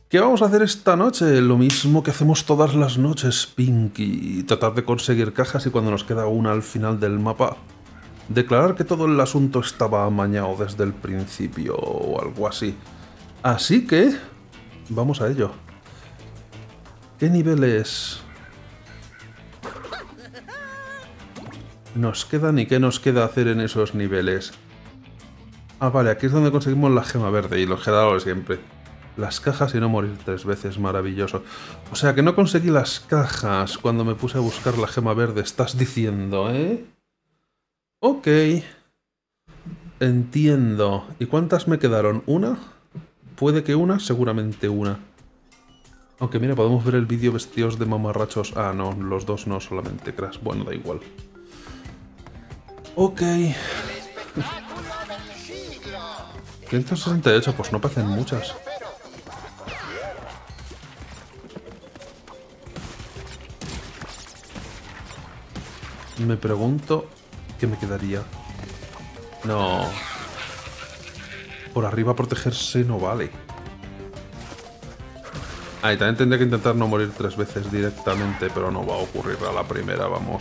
¿Qué vamos a hacer esta noche? Lo mismo que hacemos todas las noches, Pinky. Tratar de conseguir cajas y cuando nos queda una al final del mapa, declarar que todo el asunto estaba amañado desde el principio o algo así. Así que... vamos a ello. ¿Qué niveles nos quedan y qué nos queda hacer en esos niveles? Ah, vale, aquí es donde conseguimos la gema verde y los que he dado siempre. Las cajas y no morir 3 veces, maravilloso. O sea que no conseguí las cajas cuando me puse a buscar la gema verde, estás diciendo, ¿eh? Ok. Entiendo. ¿Y cuántas me quedaron? ¿Una? Puede que una, seguramente una. Aunque mira, podemos ver el vídeo vestidos de mamarrachos. Ah, no, los dos no, solamente Crash. Bueno, da igual. Ok. 168, pues no parecen muchas. Me pregunto qué me quedaría. No. Por arriba protegerse no vale. Ah, y también tendría que intentar no morir 3 veces directamente, pero no va a ocurrir a la primera, vamos.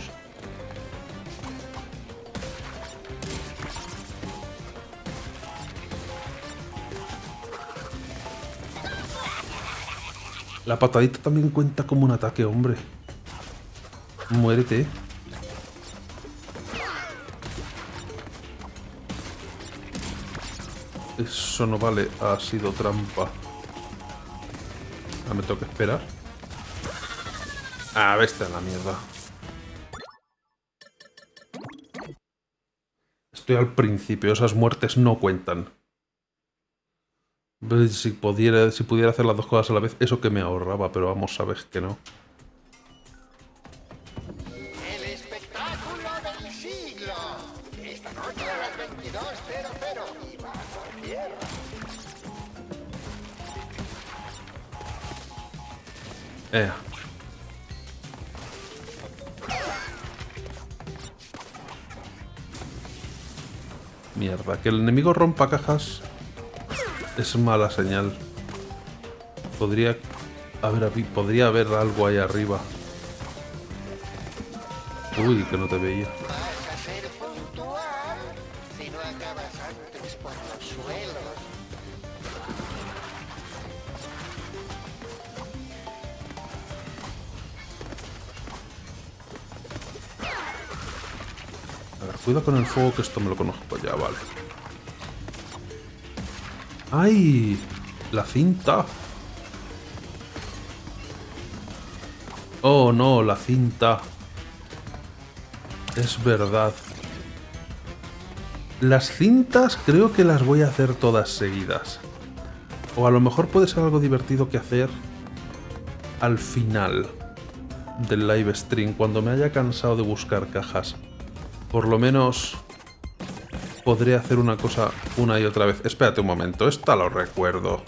La patadita también cuenta como un ataque, hombre. Muérete. Eso no vale, ha sido trampa. Ah, me tengo que esperar. Ah, vete a la mierda. Estoy al principio, esas muertes no cuentan. Si pudiera hacer las dos cosas a la vez, eso que me ahorraba, pero vamos, sabes que no. El espectáculo del siglo. Esta noche a las 22:00 y va por tierra. Mierda, que el enemigo rompa cajas es mala señal. Podría haber algo ahí arriba. Uy, que no te veía. Vas a ser puntual si no acabas antes por los suelos. A ver, cuidado con el fuego, que esto me lo conozco ya, vale. ¡Ay! La cinta. Oh, no, la cinta. Es verdad. Las cintas creo que las voy a hacer todas seguidas. O a lo mejor puede ser algo divertido que hacer al final del live stream, cuando me haya cansado de buscar cajas. Por lo menos podré hacer una cosa una y otra vez. Espérate un momento, esta lo recuerdo.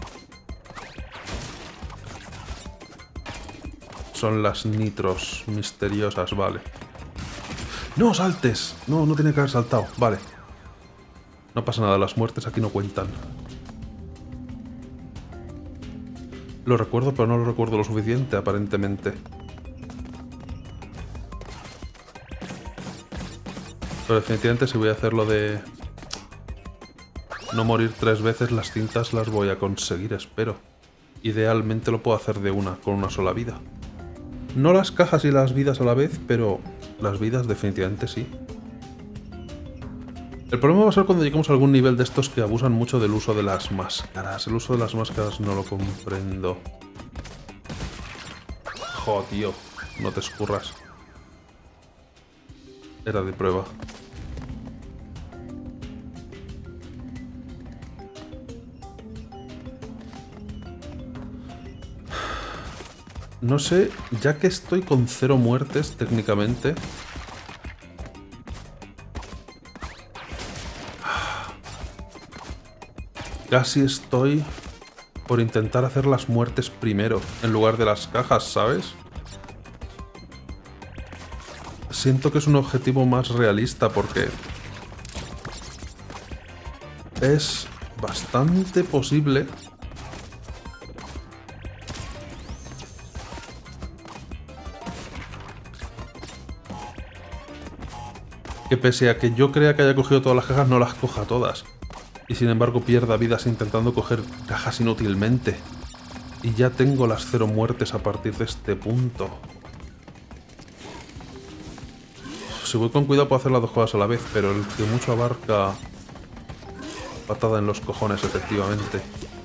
Son las nitros misteriosas, vale. ¡No saltes! No, no tiene que haber saltado, vale. No pasa nada, las muertes aquí no cuentan. Lo recuerdo, pero no lo recuerdo lo suficiente, aparentemente. Pero definitivamente si voy a hacer lo de no morir 3 veces, las cintas las voy a conseguir, espero. Idealmente lo puedo hacer de una, con una sola vida. No las cajas y las vidas a la vez, pero las vidas definitivamente sí. El problema va a ser cuando lleguemos a algún nivel de estos que abusan mucho del uso de las máscaras. El uso de las máscaras no lo comprendo. Jo, tío, no te escurras. Era de prueba. No sé, ya que estoy con 0 muertes técnicamente. Casi estoy por intentar hacer las muertes primero, en lugar de las cajas, ¿sabes? Siento que es un objetivo más realista porque es bastante posible que pese a que yo crea que haya cogido todas las cajas, no las coja todas. Y sin embargo pierda vidas intentando coger cajas inútilmente. Y ya tengo las 0 muertes a partir de este punto. Si voy con cuidado puedo hacer las 2 cosas a la vez, pero el que mucho abarca... Patada en los cojones, efectivamente.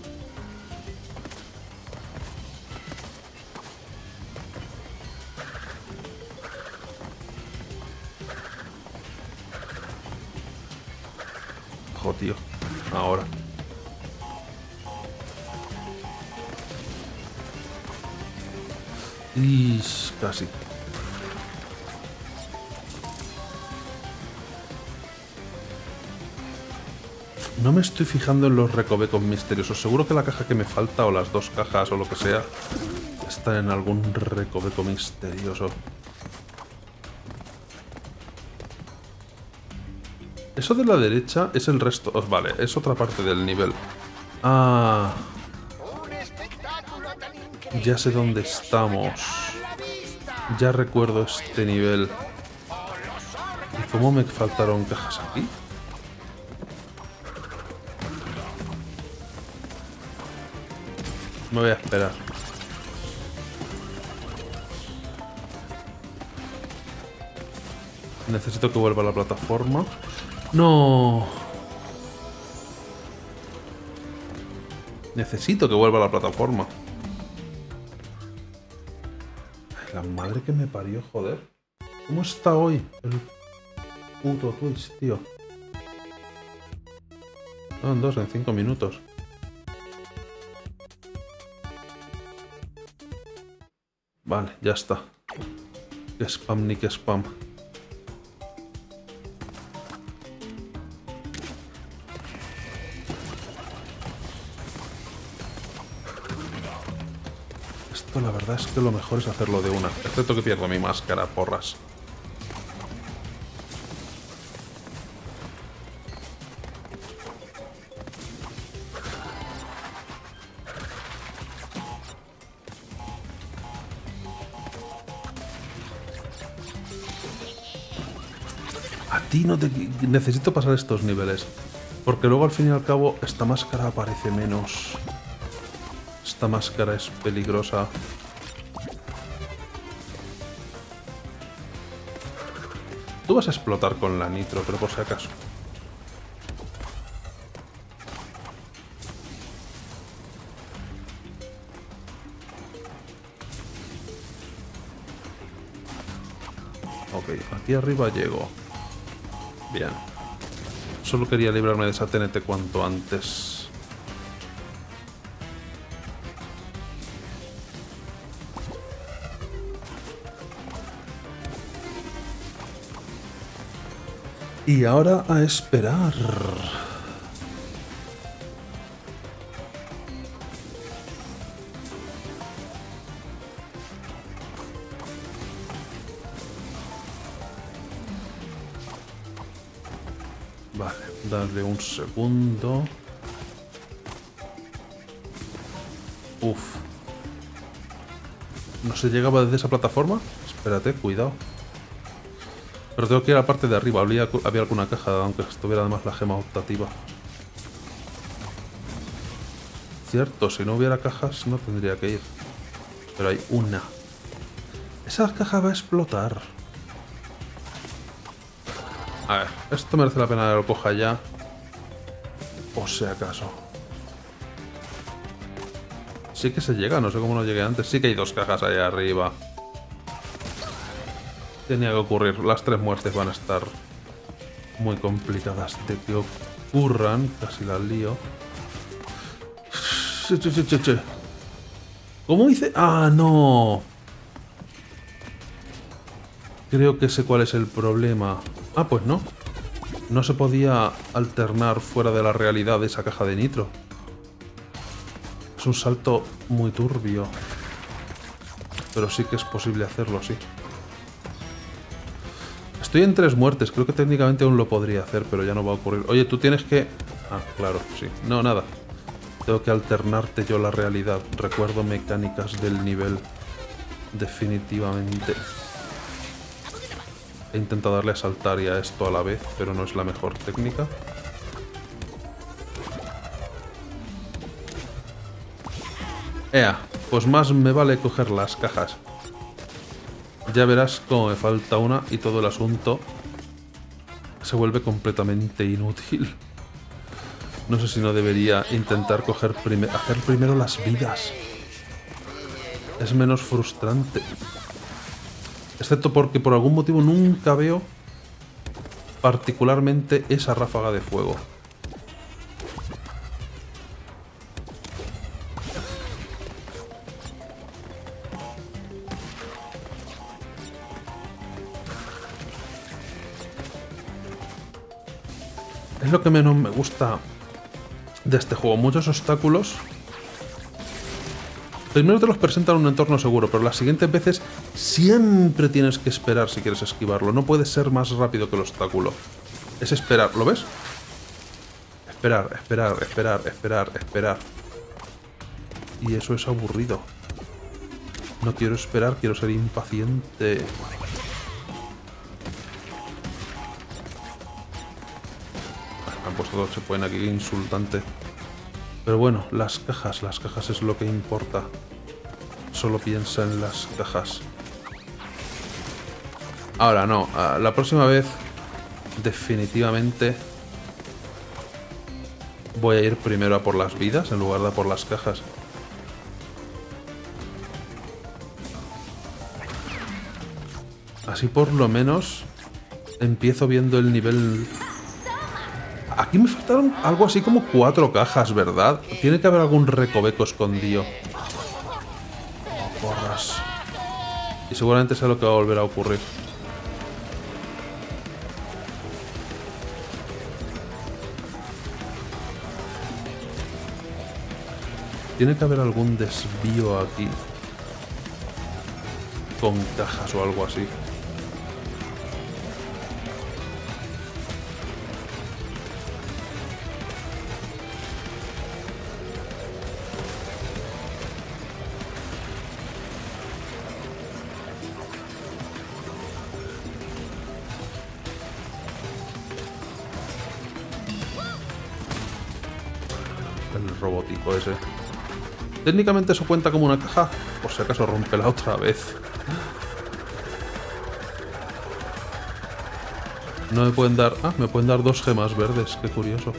Ojo, tío. Ahora. Y casi. No me estoy fijando en los recovecos misteriosos. Seguro que la caja que me falta, o las 2 cajas, o lo que sea, están en algún recoveco misterioso. Eso de la derecha es el resto. Oh, vale, es otra parte del nivel. Ah, ya sé dónde estamos. Ya recuerdo este nivel. ¿Y cómo me faltaron cajas aquí? Me voy a esperar. Necesito que vuelva a la plataforma. ¡No! Necesito que vuelva a la plataforma. Ay, la madre que me parió, joder. ¿Cómo está hoy el puto Twitch, tío? Son 2 en 5 minutos. Vale, ya está. Que spam ni que spam. Esto la verdad es que lo mejor es hacerlo de una. Excepto que pierdo mi máscara, porras. A ti no te... Necesito pasar estos niveles. Porque luego al fin y al cabo esta máscara aparece menos. Esta máscara es peligrosa. Tú vas a explotar con la nitro, pero por si acaso. Ok, aquí arriba llego. Bien. Solo quería librarme de esa TNT cuanto antes. Y ahora a esperar. Vale, darle un segundo. Uf. ¿No se llegaba desde esa plataforma? Espérate, cuidado. Pero tengo que ir a la parte de arriba. Había alguna caja, aunque estuviera además la gema optativa. Cierto, si no hubiera cajas no tendría que ir. Pero hay una. Esa caja va a explotar. A ver, esto merece la pena que lo coja ya. O si acaso. Sí que se llega, no sé cómo no llegué antes. Sí que hay 2 cajas ahí arriba. Tenía que ocurrir. Las 3 muertes van a estar muy complicadas de que ocurran. Casi las lío. ¿Cómo hice? ¡Ah, no! Creo que sé cuál es el problema. Ah, pues no. No se podía alternar fuera de la realidad de esa caja de nitro. Es un salto muy turbio. Pero sí que es posible hacerlo, sí. Estoy en 3 muertes. Creo que técnicamente aún lo podría hacer, pero ya no va a ocurrir. Oye, tú tienes que... Ah, claro, sí. No, nada. Tengo que alternarte yo la realidad. Recuerdo mecánicas del nivel. Definitivamente. He intentado darle a saltar y a esto a la vez, pero no es la mejor técnica. ¡Ea! Pues más me vale coger las cajas. Ya verás cómo me falta una y todo el asunto se vuelve completamente inútil. No sé si no debería intentar hacer primero las vidas. Es menos frustrante. Excepto porque por algún motivo nunca veo particularmente esa ráfaga de fuego. Es lo que menos me gusta de este juego. Muchos obstáculos. Primero te los presentan en un entorno seguro, pero las siguientes veces siempre tienes que esperar si quieres esquivarlo. No puedes ser más rápido que el obstáculo. Es esperar, ¿lo ves? Esperar, esperar, esperar, esperar, esperar. Y eso es aburrido. No quiero esperar, quiero ser impaciente. Han puesto todo, se ponen aquí, insultante. Pero bueno, las cajas es lo que importa. Solo piensa en las cajas. Ahora no, la próxima vez definitivamente voy a ir primero a por las vidas en lugar de a por las cajas. Así por lo menos empiezo viendo el nivel. Aquí me faltaron algo así como 4 cajas, ¿verdad? Tiene que haber algún recoveco escondido. Oh, porras. Y seguramente sea lo que va a volver a ocurrir. Tiene que haber algún desvío aquí. Con cajas o algo así. El robótico ese. Técnicamente eso cuenta como una caja. Por si acaso rompe la otra vez. No me pueden dar... Ah, me pueden dar 2 gemas verdes. Qué curioso.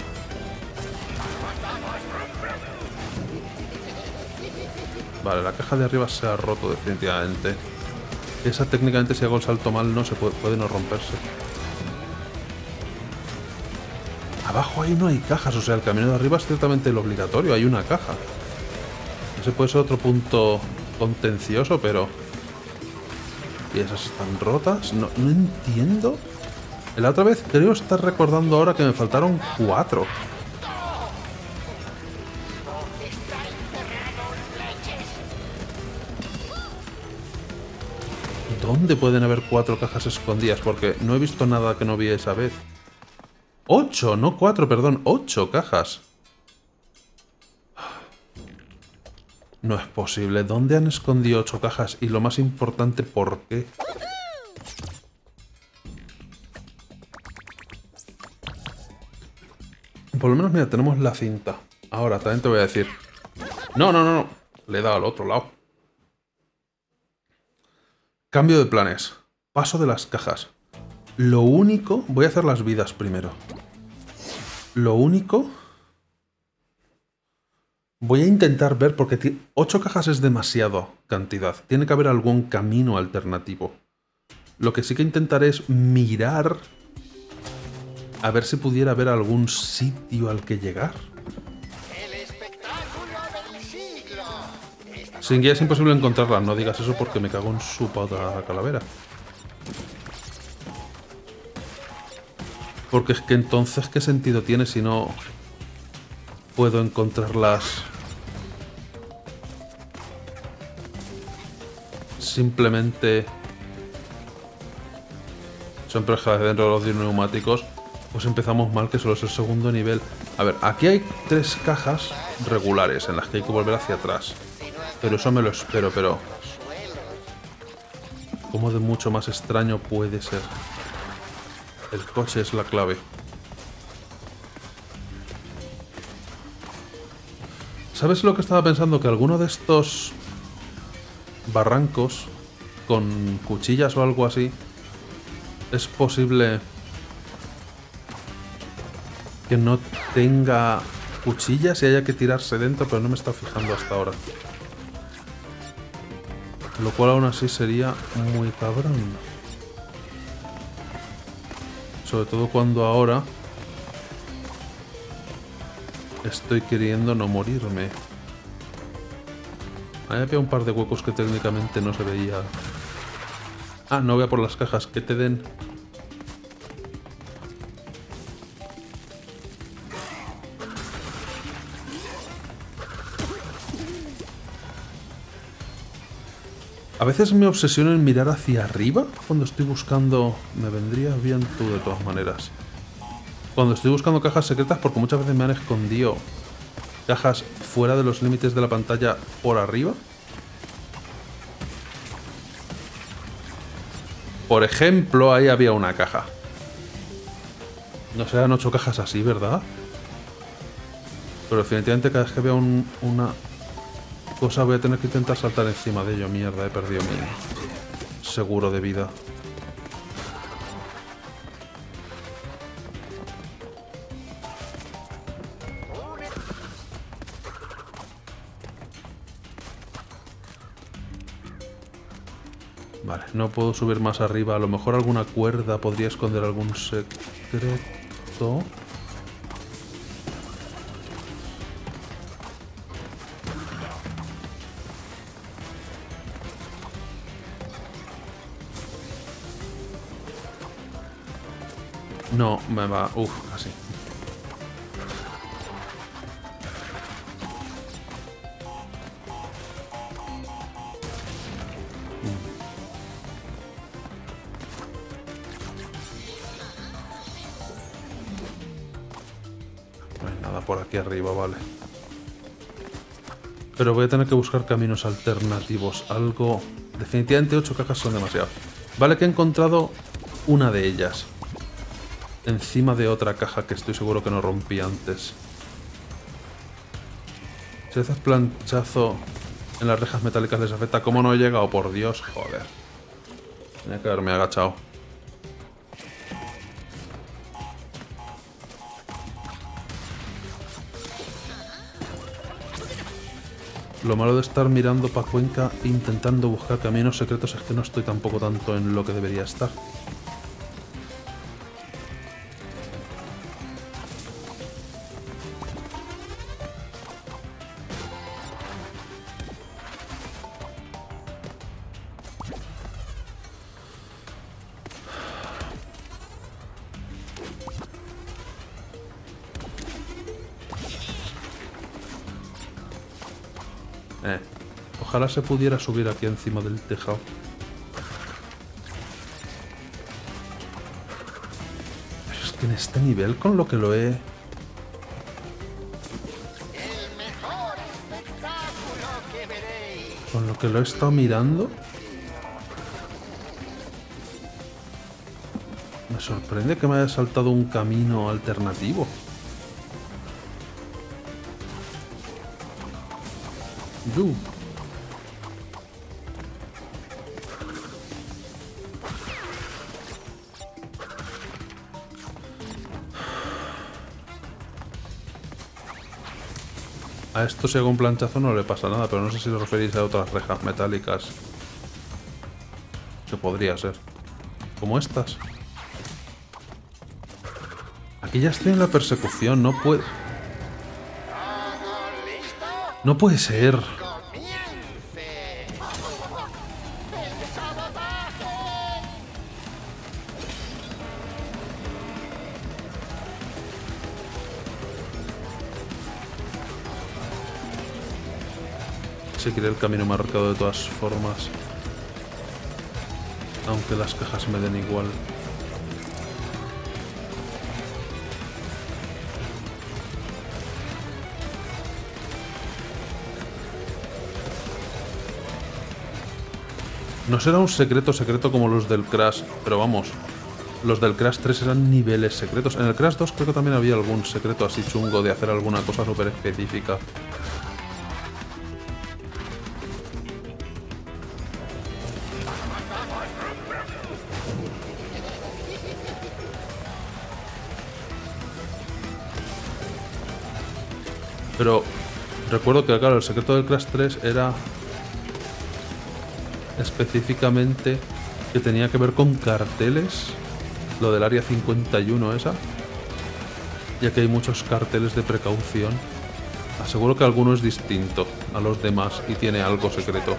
Vale, la caja de arriba se ha roto definitivamente. Esa técnicamente si hago el salto mal no se puede no romperse. Abajo ahí no hay cajas, o sea, el camino de arriba es ciertamente el obligatorio, hay una caja. Ese puede ser otro punto contencioso, pero... ¿Y esas están rotas? No entiendo. La otra vez creo estar recordando ahora que me faltaron 4. ¿Dónde pueden haber 4 cajas escondidas? Porque no he visto nada que no vi esa vez. 8, no 4, perdón, 8 cajas. No es posible. ¿Dónde han escondido 8 cajas? Y lo más importante, ¿por qué? Por lo menos, mira, tenemos la cinta. Ahora, también te voy a decir... No. Le he dado al otro lado. Cambio de planes. Paso de las cajas. Lo único... Voy a hacer las vidas primero. Lo único... Voy a intentar ver, porque 8 cajas es demasiado cantidad. Tiene que haber algún camino alternativo. Lo que sí que intentaré es mirar... A ver si pudiera haber algún sitio al que llegar. El espectáculo del siglo. Sin guía es imposible encontrarla. No digas eso porque me cago en su puta calavera. Porque es que entonces, ¿qué sentido tiene si no puedo encontrarlas? Simplemente... Siempre es que dentro de los neumáticos, pues empezamos mal, que solo es el segundo nivel. A ver, aquí hay 3 cajas regulares en las que hay que volver hacia atrás. Pero eso me lo espero, pero... ¿Cómo de mucho más extraño puede ser? El coche es la clave. ¿Sabes lo que estaba pensando? Que alguno de estos barrancos con cuchillas o algo así es posible que no tenga cuchillas y haya que tirarse dentro, pero no me está fijando hasta ahora. Lo cual aún así sería muy cabrón. Sobre todo cuando ahora estoy queriendo no morirme. Ahí había un par de huecos que técnicamente no se veía. Ah, no voy a por las cajas, que te den. A veces me obsesiono en mirar hacia arriba cuando estoy buscando... Me vendría bien tú de todas maneras. Cuando estoy buscando cajas secretas, porque muchas veces me han escondido cajas fuera de los límites de la pantalla por arriba. Por ejemplo, ahí había una caja. No serán 8 cajas así, ¿verdad? Pero definitivamente cada vez que vea una cosa voy a tener que intentar saltar encima de ello. Mierda, he perdido mi seguro de vida. Vale, no puedo subir más arriba. A lo mejor alguna cuerda podría esconder algún secreto. No, me va... Uf, casi. No hay nada por aquí arriba, vale. Pero voy a tener que buscar caminos alternativos. Algo... Definitivamente 8 cajas son demasiado. Vale que he encontrado una de ellas. Encima de otra caja que estoy seguro que no rompí antes. Si haces planchazo en las rejas metálicas les afecta. ¿Cómo no he llegado? Por Dios, joder. Tenía que haberme agachado. Lo malo de estar mirando para Cuenca e intentando buscar caminos secretos es que no estoy tampoco tanto en lo que debería estar. Ojalá se pudiera subir aquí encima del tejado. Pero es que en este nivel, con lo que lo he... El mejor espectáculo que veréis. Con lo que lo he estado mirando... Me sorprende que me haya saltado un camino alternativo. A esto si hago un planchazo no le pasa nada, pero no sé si os referís a otras rejas metálicas. Que podría ser. Como estas. Aquí ya estoy en la persecución, no puede... ¿Todo listo? No puede ser. ¡Comience! ¡El sabotaje! Seguiré el camino marcado de todas formas. Aunque las cajas me den igual. No será un secreto secreto como los del Crash, pero vamos, los del Crash 3 eran niveles secretos. En el Crash 2 creo que también había algún secreto así chungo de hacer alguna cosa súper específica. Pero recuerdo que, claro, el secreto del Crash 3 era específicamente que tenía que ver con carteles, lo del área 51 esa, ya que hay muchos carteles de precaución. Aseguro que alguno es distinto a los demás y tiene algo secreto.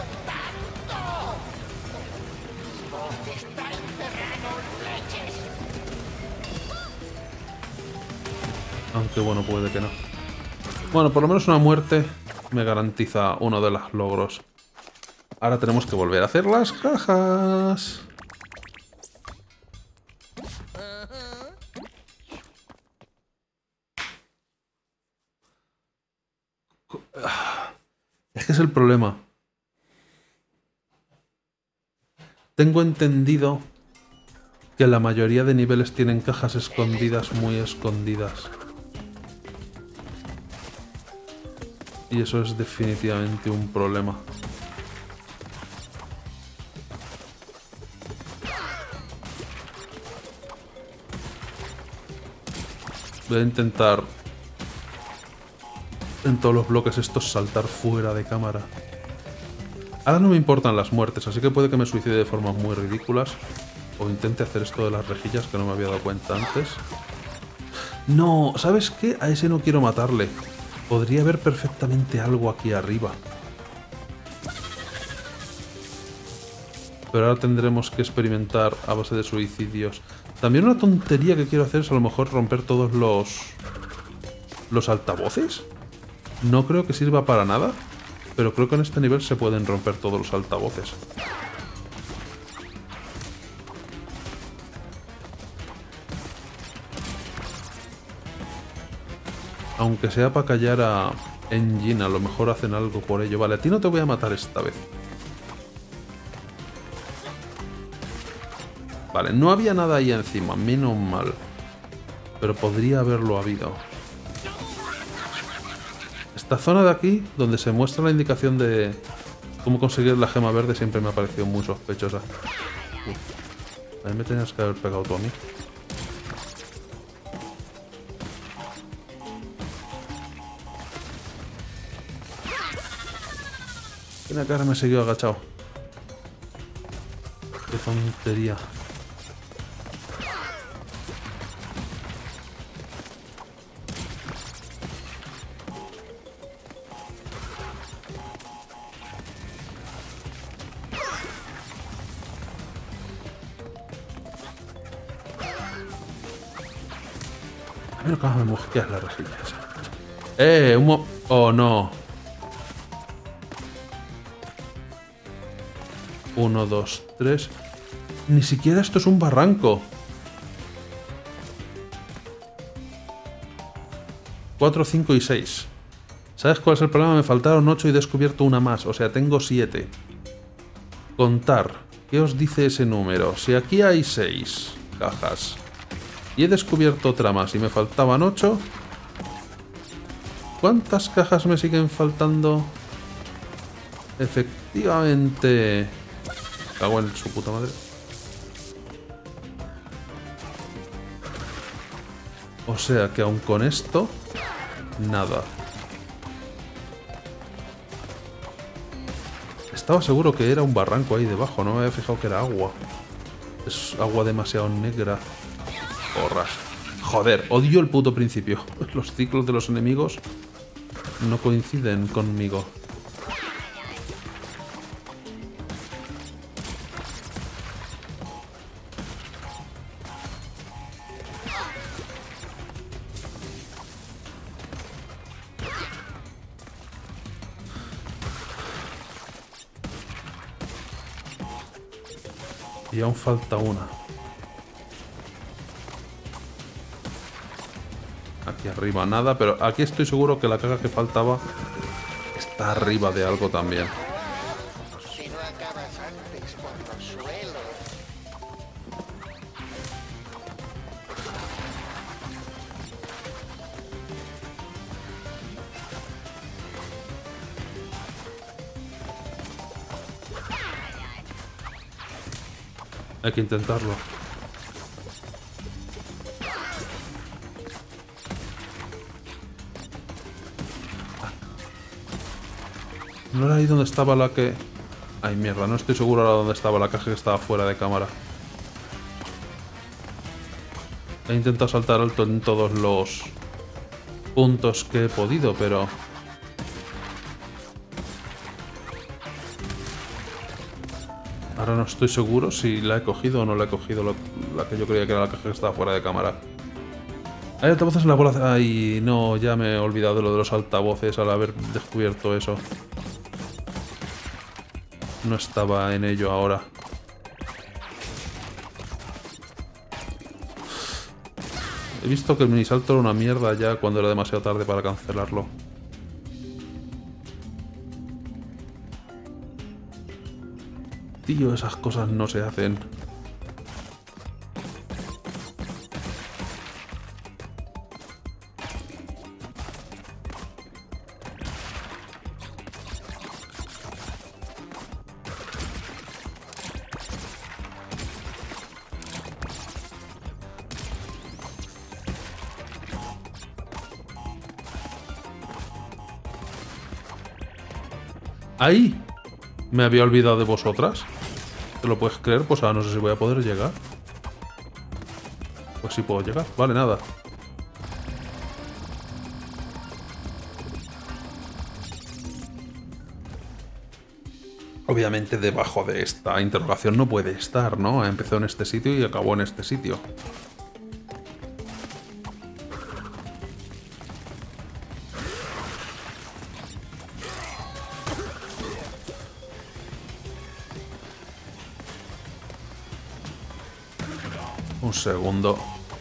Aunque bueno, puede que no. Bueno, por lo menos una muerte me garantiza uno de los logros. Ahora tenemos que volver a hacer las cajas. Es que es el problema. Tengo entendido que la mayoría de niveles tienen cajas escondidas, muy escondidas. Y eso es definitivamente un problema. Voy a intentar en todos los bloques estos saltar fuera de cámara. Ahora no me importan las muertes, así que puede que me suicide de formas muy ridículas. O intente hacer esto de las rejillas, que no me había dado cuenta antes. No, ¿sabes qué? A ese no quiero matarle. Podría haber perfectamente algo aquí arriba. Pero ahora tendremos que experimentar a base de suicidios. También una tontería que quiero hacer es a lo mejor romper todos los altavoces. No creo que sirva para nada, pero creo que en este nivel se pueden romper todos los altavoces. Aunque sea para callar a Engine, a lo mejor hacen algo por ello. Vale, a ti no te voy a matar esta vez. Vale, no había nada ahí encima, menos mal. Pero podría haberlo habido. Esta zona de aquí, donde se muestra la indicación de cómo conseguir la gema verde, siempre me ha parecido muy sospechosa. A mí me tenías que haber pegado tú a mí. Mira que ahora me siguió agachado. Qué tontería. A ver cómo me mosqueas las rejillas. Oh, no. 1, 2, 3. Ni siquiera esto es un barranco. 4, 5 y 6. ¿Sabes cuál es el problema? Me faltaron 8 y he descubierto una más. O sea, tengo 7. Contar. ¿Qué os dice ese número? Si aquí hay 6 cajas y he descubierto otra más y me faltaban 8, ¿cuántas cajas me siguen faltando? Efectivamente... Cago en su puta madre. O sea que aun con esto, nada. Estaba seguro que era un barranco ahí debajo, no me había fijado que era agua. Es agua demasiado negra. Porras. Joder, odio el puto principio. Los ciclos de los enemigos no coinciden conmigo. Y aún falta una. Aquí arriba nada, pero aquí estoy seguro que la caja que faltaba está arriba de algo también. Si no acabas antes. por los suelos. Hay que intentarlo. ¿No era ahí donde estaba la que...? Ay, mierda, no estoy seguro ahora dónde estaba la caja que estaba fuera de cámara. He intentado saltar alto en todos los puntos que he podido, pero... ahora no estoy seguro si la he cogido o no la he cogido, la que yo creía que era la caja que estaba fuera de cámara. Hay altavoces en la bola... Ay, no, ya me he olvidado de lo de los altavoces al haber descubierto eso. No estaba en ello ahora. He visto que el minisalto era una mierda ya cuando era demasiado tarde para cancelarlo. Tío, esas cosas no se hacen. ¡Ahí! Me había olvidado de vosotras. ¿Te lo puedes creer? Pues ahora no sé si voy a poder llegar. Pues sí puedo llegar. Vale, nada. Obviamente debajo de esta interrogación no puede estar, ¿no? Empezó en este sitio y acabó en este sitio. Un segundo.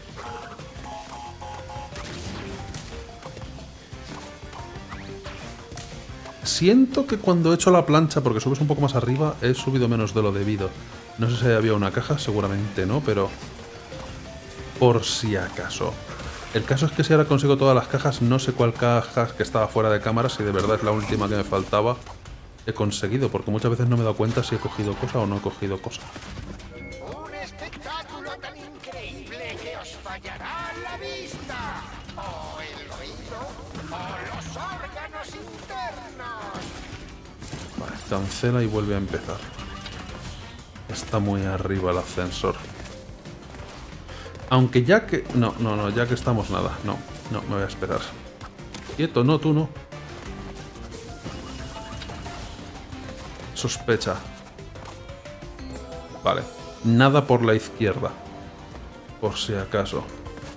Siento que cuando he hecho la plancha, porque subes un poco más arriba, he subido menos de lo debido. No sé si había una caja, seguramente no, pero... por si acaso. El caso es que si ahora consigo todas las cajas, no sé cuál caja que estaba fuera de cámara, si de verdad es la última que me faltaba, he conseguido, porque muchas veces no me he dado cuenta si he cogido cosa o no he cogido cosa. Un espectáculo tan increíble que os fallará la vista, o el oído, o los órganos internos. Vale, cancela y vuelve a empezar. Está muy arriba el ascensor. Aunque ya que... No, ya que estamos nada. No, me voy a esperar. Quieto, no, tú no. Sospecha. Vale. Nada por la izquierda. Por si acaso.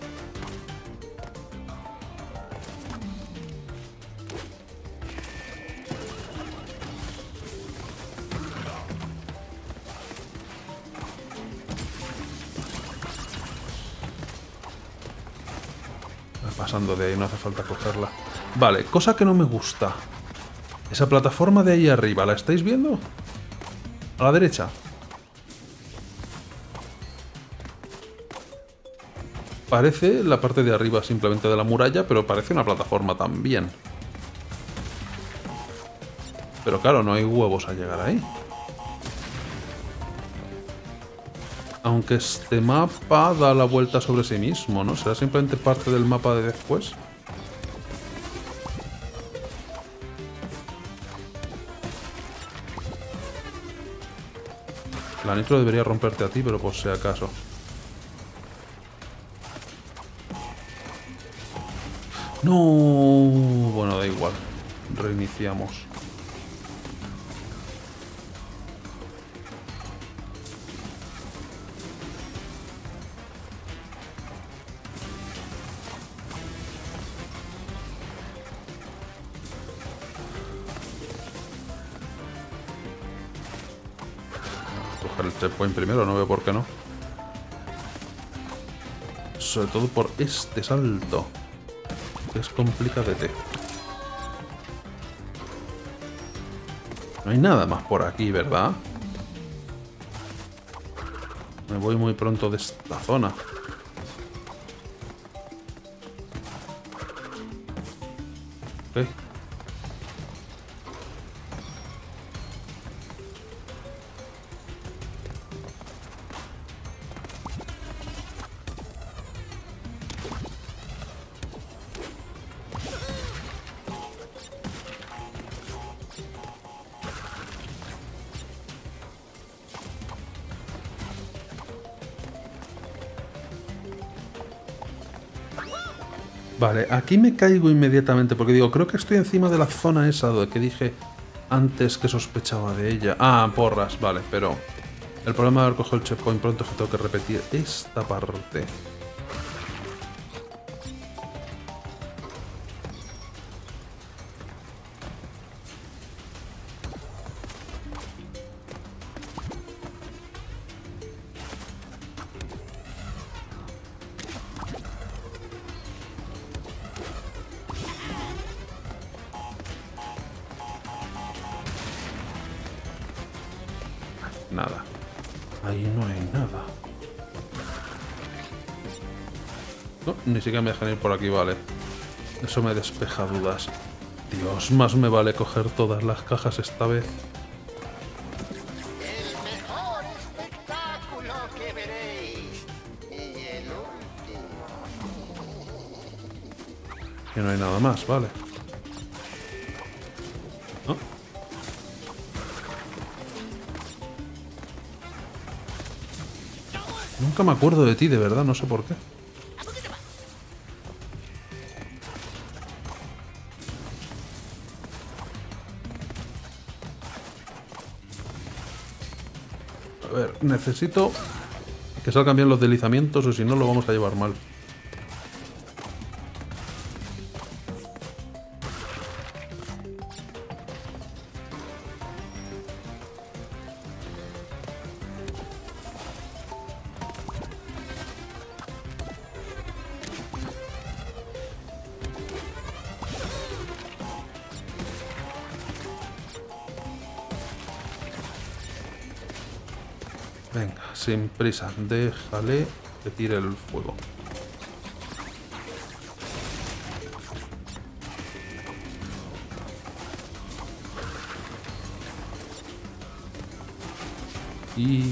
Pasando de ahí, no hace falta cogerla. Vale, cosa que no me gusta. Esa plataforma de ahí arriba, ¿la estáis viendo? A la derecha. Parece la parte de arriba simplemente de la muralla, pero parece una plataforma también. Pero claro, no hay huevos a llegar ahí. Aunque este mapa da la vuelta sobre sí mismo, ¿no? ¿Será simplemente parte del mapa de después? La nitro debería romperte a ti, pero por si acaso. No, bueno, da igual. Reiniciamos. Coger el checkpoint primero, no veo por qué no. Sobre todo por este salto. Que es complicadete. No hay nada más por aquí, ¿verdad? Me voy muy pronto de esta zona. Ok. Vale, aquí me caigo inmediatamente porque digo, creo que estoy encima de la zona esa de que dije antes que sospechaba de ella. Ah, porras, vale, pero el problema de haber cogido el checkpoint pronto es que tengo que repetir esta parte. Nada. Ahí no hay nada. No, ni siquiera me dejan ir por aquí, vale. Eso me despeja dudas. Dios, más me vale coger todas las cajas esta vez. El mejor espectáculo que veréis. Y el último. Que no hay nada más, vale. ¿No? Nunca me acuerdo de ti, de verdad, no sé por qué. A ver, necesito que salgan bien los deslizamientos o si no lo vamos a llevar mal. Venga, sin prisa, déjale que tire el fuego. Y...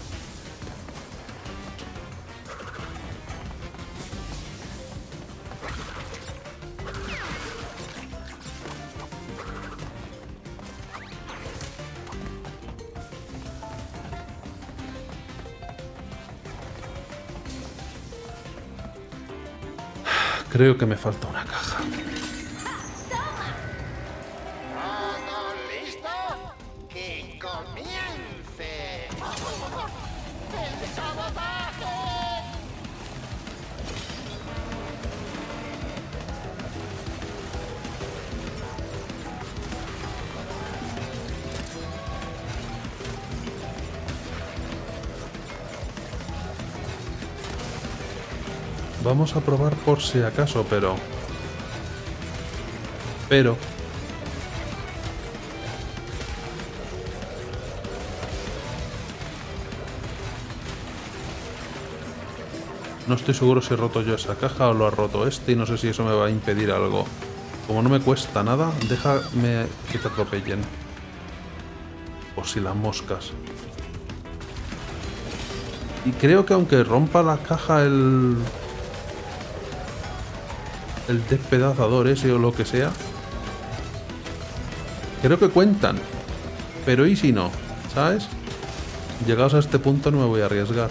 creo que me falta una caja. ¿Todo listo? ¡Que comience! ¡El sabotaje! Vamos a probar por si acaso, pero... no estoy seguro si he roto yo esa caja o lo ha roto este y no sé si eso me va a impedir algo. Como no me cuesta nada, déjame que te atropellen. Por si las moscas. Y creo que aunque rompa la caja el despedazador ese o lo que sea, creo que cuentan. Pero ¿y si no? ¿Sabes? Llegados a este punto no me voy a arriesgar.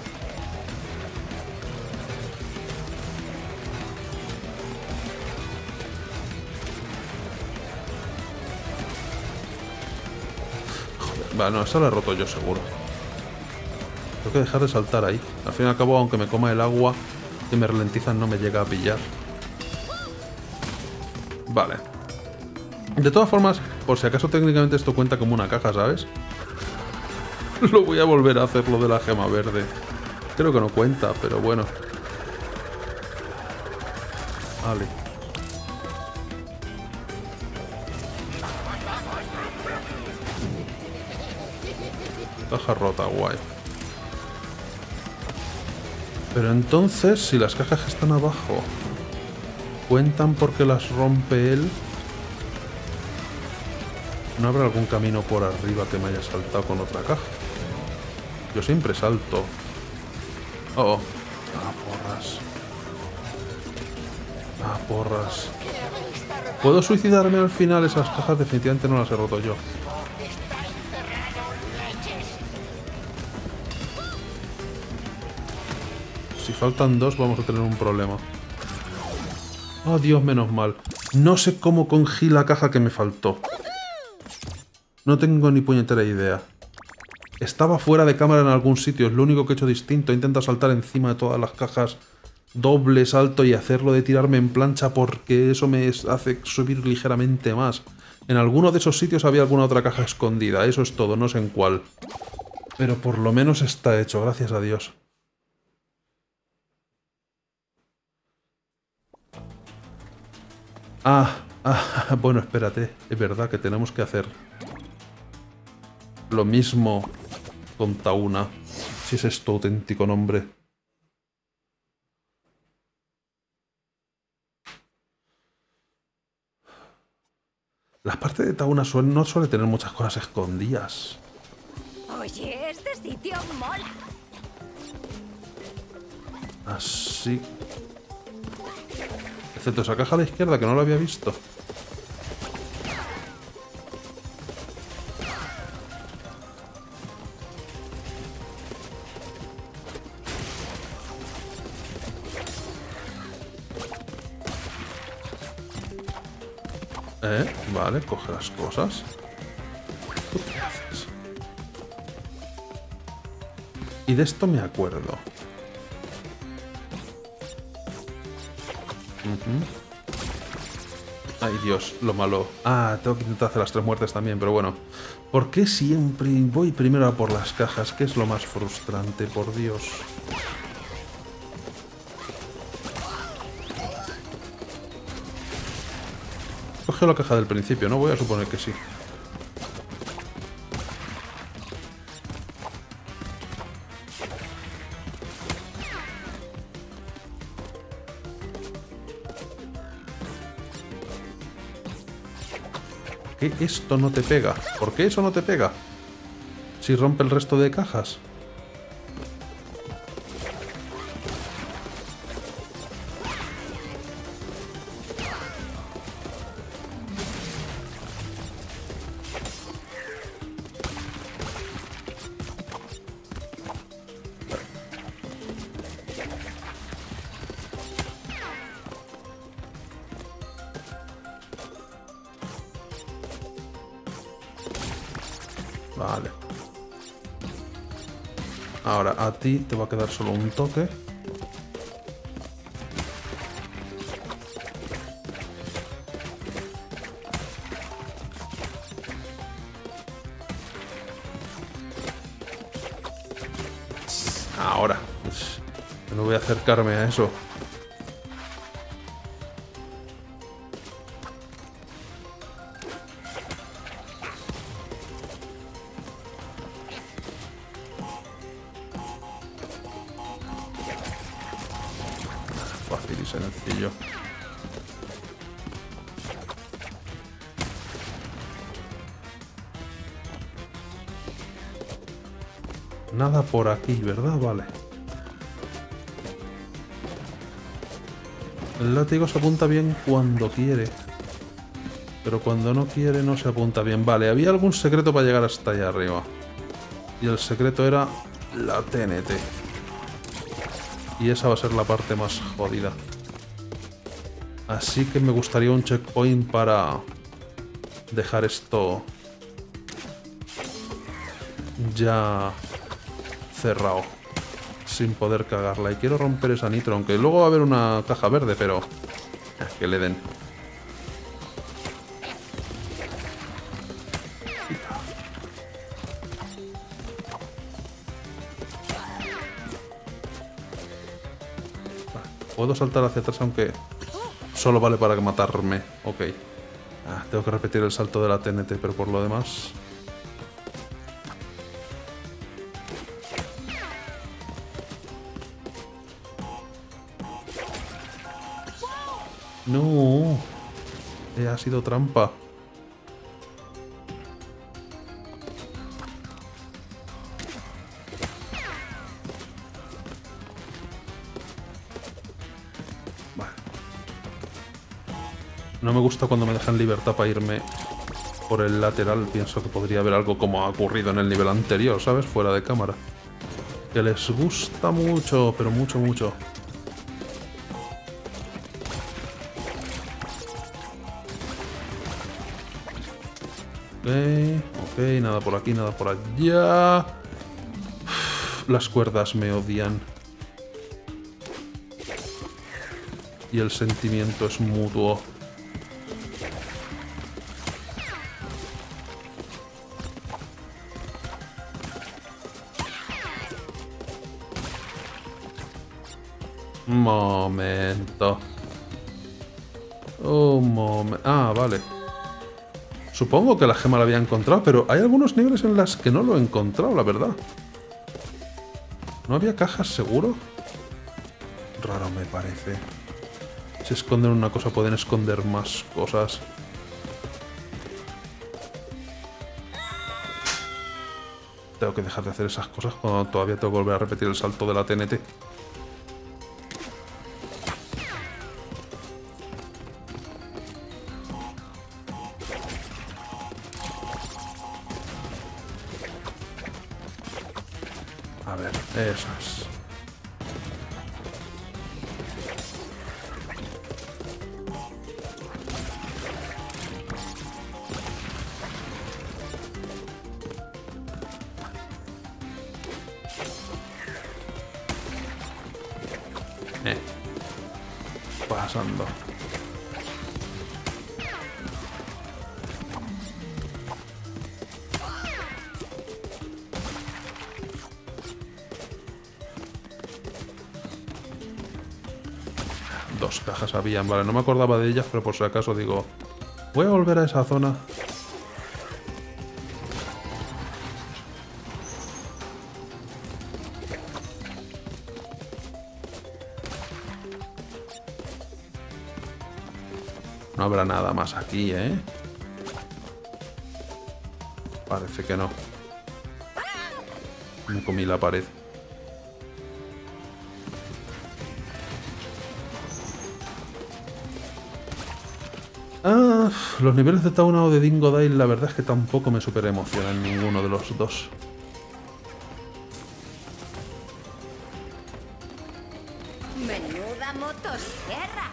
Joder, va, no, esa la he roto yo seguro. Tengo que dejar de saltar ahí. Al fin y al cabo, aunque me coma el agua que me ralentizan, no me llega a pillar. Vale. De todas formas, por si acaso técnicamente esto cuenta como una caja, ¿sabes? Lo voy a volver a hacer lo de la gema verde. Creo que no cuenta, pero bueno. Vale. Caja rota, guay. Pero entonces, si las cajas que están abajo cuentan porque las rompe él, ¿no habrá algún camino por arriba que me haya saltado con otra caja? Yo siempre salto. Oh, oh. Ah, porras. Ah, porras. ¿Puedo suicidarme al final? Esas cajas definitivamente no las he roto yo. Si faltan dos vamos a tener un problema. Oh, Dios, menos mal. No sé cómo cogí la caja que me faltó. No tengo ni puñetera idea. Estaba fuera de cámara en algún sitio, es lo único que he hecho distinto. Intento saltar encima de todas las cajas, doble salto y hacerlo de tirarme en plancha porque eso me hace subir ligeramente más. En alguno de esos sitios había alguna otra caja escondida, eso es todo, no sé en cuál. Pero por lo menos está hecho, gracias a Dios. Bueno, espérate, es verdad que tenemos que hacer lo mismo con Tauna, si es tu auténtico nombre. La parte de Tauna no suele tener muchas cosas escondidas. Oye, este sitio mola. Así. Excepto esa caja a la izquierda que no la había visto. Vale, coge las cosas. ¿Tú qué haces? Y de esto me acuerdo. Ay, Dios, lo malo. Ah, tengo que intentar hacer las 3 muertes también, pero bueno. ¿Por qué siempre voy primero a por las cajas? ¿Qué es lo más frustrante, por Dios? Coge la caja del principio, ¿no? Voy a suponer que sí. ¿Por qué esto no te pega? ¿Por qué eso no te pega? Si rompe el resto de cajas. Vale. Ahora a ti te va a quedar solo un toque. Ahora. No voy a acercarme a eso. Fácil y sencillo. Nada por aquí, ¿verdad? Vale. El látigo se apunta bien cuando quiere. Pero cuando no quiere no se apunta bien. Vale, había algún secreto para llegar hasta allá arriba. Y el secreto era la TNT. Y esa va a ser la parte más jodida. Así que me gustaría un checkpoint para dejar esto ya cerrado. Sin poder cagarla. Y quiero romper esa nitro, aunque luego va a haber una caja verde, pero que le den. Puedo saltar hacia atrás, aunque solo vale para matarme. Ok. Tengo que repetir el salto de la TNT, pero por lo demás... No. Ha sido trampa. Vale. No me gusta cuando me dejan libertad para irme por el lateral. Pienso que podría haber algo como ha ocurrido en el nivel anterior, ¿sabes? Fuera de cámara. Que les gusta mucho, pero mucho, mucho. Ok, nada por aquí, nada por allá. Uf, las cuerdas me odian. Y el sentimiento es mutuo. Momento. Un momento. Ah, vale. Supongo que la gema la había encontrado, pero hay algunos niveles en las que no lo he encontrado, la verdad. ¿No había cajas, seguro? Raro me parece. Si esconden una cosa, pueden esconder más cosas. Tengo que dejar de hacer esas cosas cuando todavía tengo que volver a repetir el salto de la TNT. A ver, eso es. Pasando. Dos cajas habían, vale, no me acordaba de ellas, pero por si acaso digo, voy a volver a esa zona. No habrá nada más aquí, ¿eh? Parece que no. Me comí la pared. Ah, los niveles de Tauna o de Dingodile, la verdad es que tampoco me super emocionan ninguno de los dos. Menuda motosierra.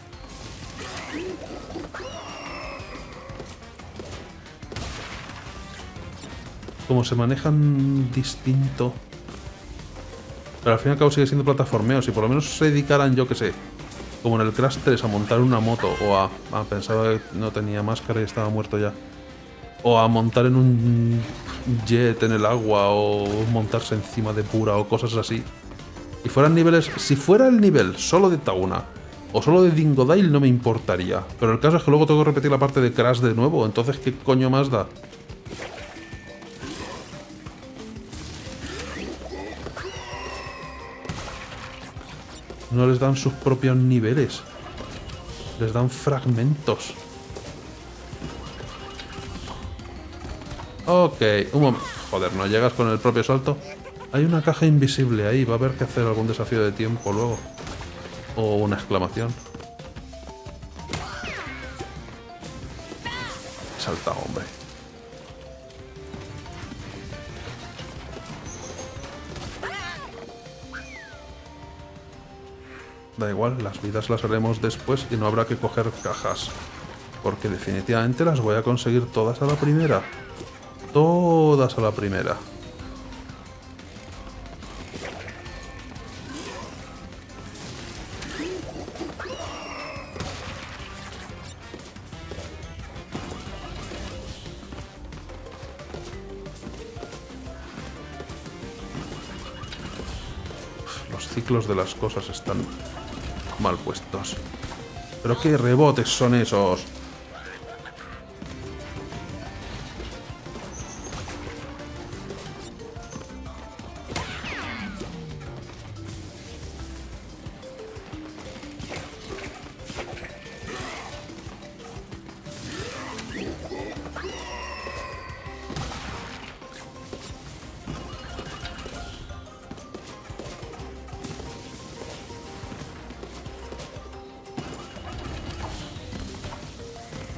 Como se manejan distinto. Pero al fin y al cabo sigue siendo plataformeo. Si por lo menos se dedicaran, yo que sé, como en el Crash 3, a montar una moto. O a... pensaba que no tenía máscara y estaba muerto ya. O a montar en un jet en el agua. O montarse encima de Pura o cosas así. Y fueran niveles... Si fuera el nivel solo de Tauna o solo de Dingodile, no me importaría. Pero el caso es que luego tengo que repetir la parte de Crash de nuevo. Entonces, ¿qué coño más da? No les dan sus propios niveles. Les dan fragmentos. Ok, un momento. Joder, ¿no llegas con el propio salto? Hay una caja invisible ahí. Va a haber que hacer algún desafío de tiempo luego. O una exclamación. He saltado, hombre. Da igual, las vidas las haremos después y no habrá que coger cajas. Porque definitivamente las voy a conseguir todas a la primera. Todas a la primera. Los ciclos de las cosas están mal puestos. ¿Pero qué rebotes son esos?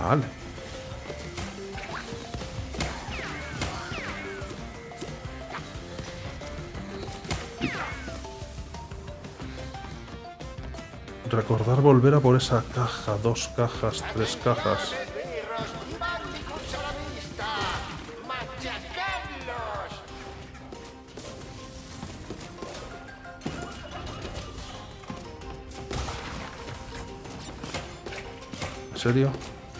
Vale. Recordar volver a por esa caja, 2 cajas, 3 cajas. Esbirros, bandicoots a la vista. ¡Machacadlos! ¿En serio?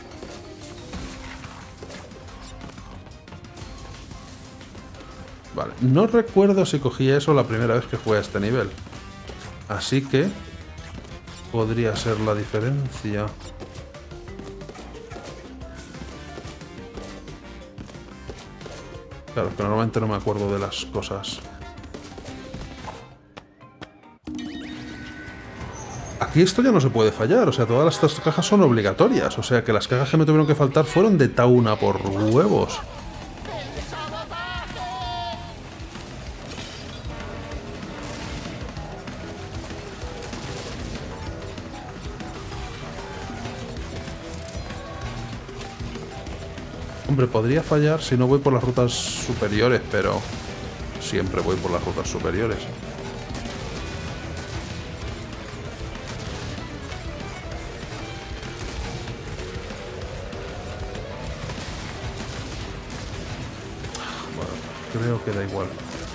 Vale, no recuerdo si cogí eso la primera vez que jugué a este nivel. Así que podría ser la diferencia. Claro, que normalmente no me acuerdo de las cosas. Aquí esto ya no se puede fallar, o sea, todas estas cajas son obligatorias. O sea, que las cajas que me tuvieron que faltar fueron de Tauna por huevos. Hombre, podría fallar si no voy por las rutas superiores, pero siempre voy por las rutas superiores. Bueno, creo que da igual.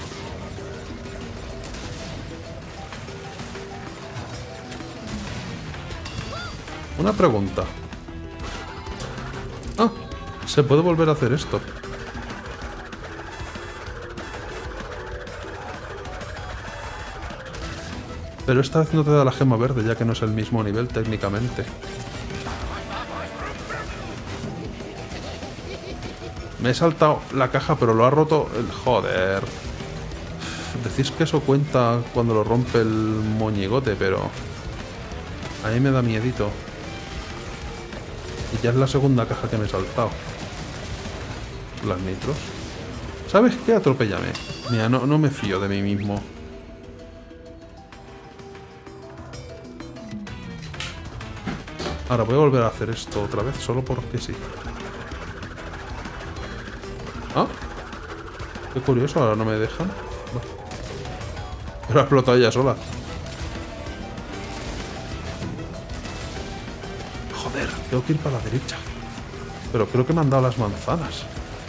Una pregunta. Ah, se puede volver a hacer esto. Pero esta vez no te da la gema verde, ya que no es el mismo nivel técnicamente. Me he saltado la caja, pero lo ha roto el... Joder. Decís que eso cuenta cuando lo rompe el moñigote, pero... a mí me da miedito. Y ya es la segunda caja que me he saltado. Las nitros. ¿Sabes qué? Atropéllame. Mira, no me fío de mí mismo. Ahora voy a volver a hacer esto otra vez, solo porque sí. Ah, qué curioso, ahora no me dejan. Pero ha explotado ella sola. Joder, tengo que ir para la derecha. Pero creo que me han dado las manzanas.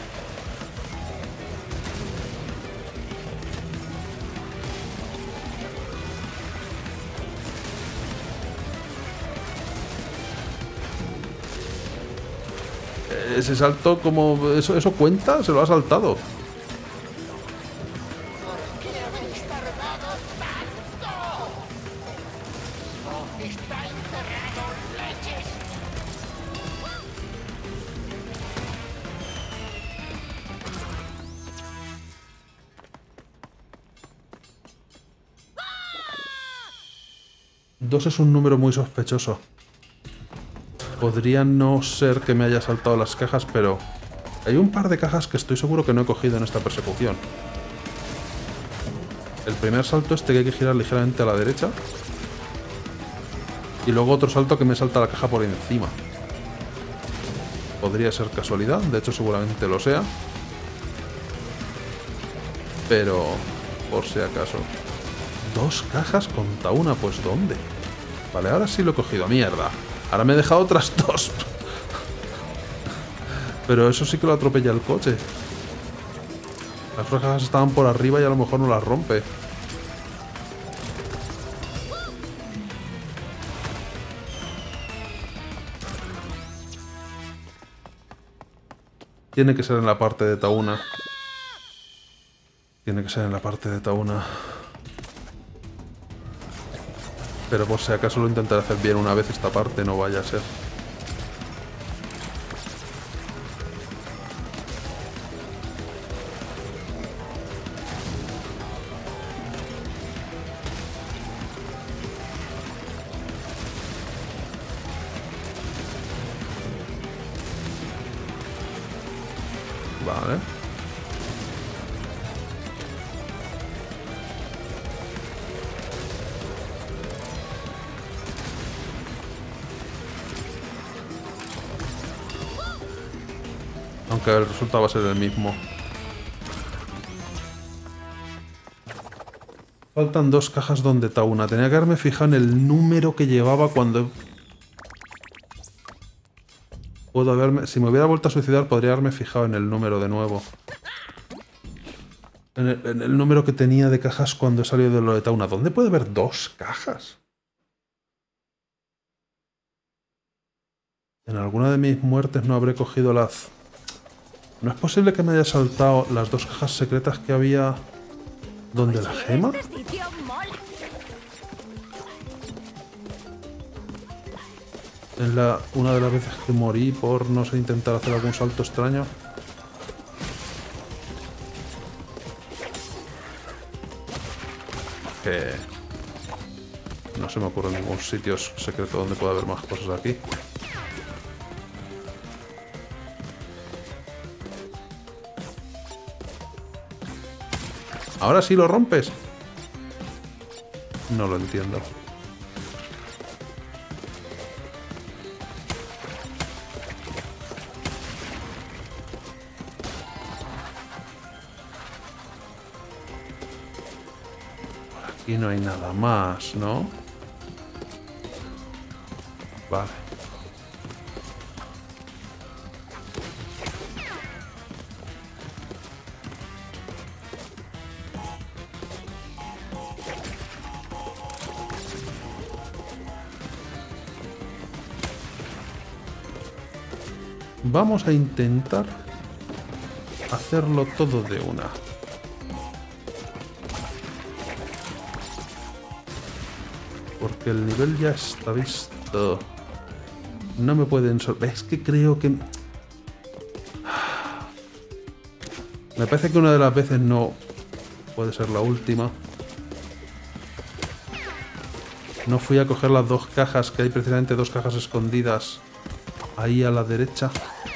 Ese salto, como... ¿Eso cuenta? Se lo ha saltado. ¿Por qué habéis tardado tanto? Está enterrado en leches. Dos es un número muy sospechoso. Podría no ser que me haya saltado las cajas, pero... hay un par de cajas que estoy seguro que no he cogido en esta persecución. El primer salto este que hay que girar ligeramente a la derecha. Y luego otro salto que me salta la caja por encima. Podría ser casualidad, de hecho seguramente lo sea. Pero... por si acaso... 2 cajas contra una, pues ¿dónde? Vale, ahora sí lo he cogido, mierda. Ahora me he dejado otras 2. Pero eso sí que lo atropella el coche. Las cajas estaban por arriba y a lo mejor no las rompe. Tiene que ser en la parte de Tauna. Tiene que ser en la parte de Tauna. Pero por si acaso lo intentaré hacer bien una vez esta parte, no vaya a ser. Vale. Aunque el resultado va a ser el mismo. Faltan 2 cajas donde está una. Tenía que haberme fijado en el número que llevaba cuando... Puedo haberme... Si me hubiera vuelto a suicidar, podría haberme fijado en el número de nuevo. En el número que tenía de cajas cuando he salido de lo de Tauna. ¿Dónde puede haber 2 cajas? En alguna de mis muertes no habré cogido las... ¿No es posible que me haya saltado las 2 cajas secretas que había... ¿Dónde la gema? Este sitio mola. Es una de las veces que morí por no sé intentar hacer algún salto extraño. Que no se me ocurre ningún sitio secreto donde pueda haber más cosas aquí. Ahora sí lo rompes. No lo entiendo. Aquí no hay nada más, ¿no? Vale. Vamos a intentar hacerlo todo de una. Porque el nivel ya está visto. No me pueden... Es que creo que... Me parece que una de las veces no... Puede ser la última. No fui a coger las 2 cajas, que hay precisamente 2 cajas escondidas ahí a la derecha.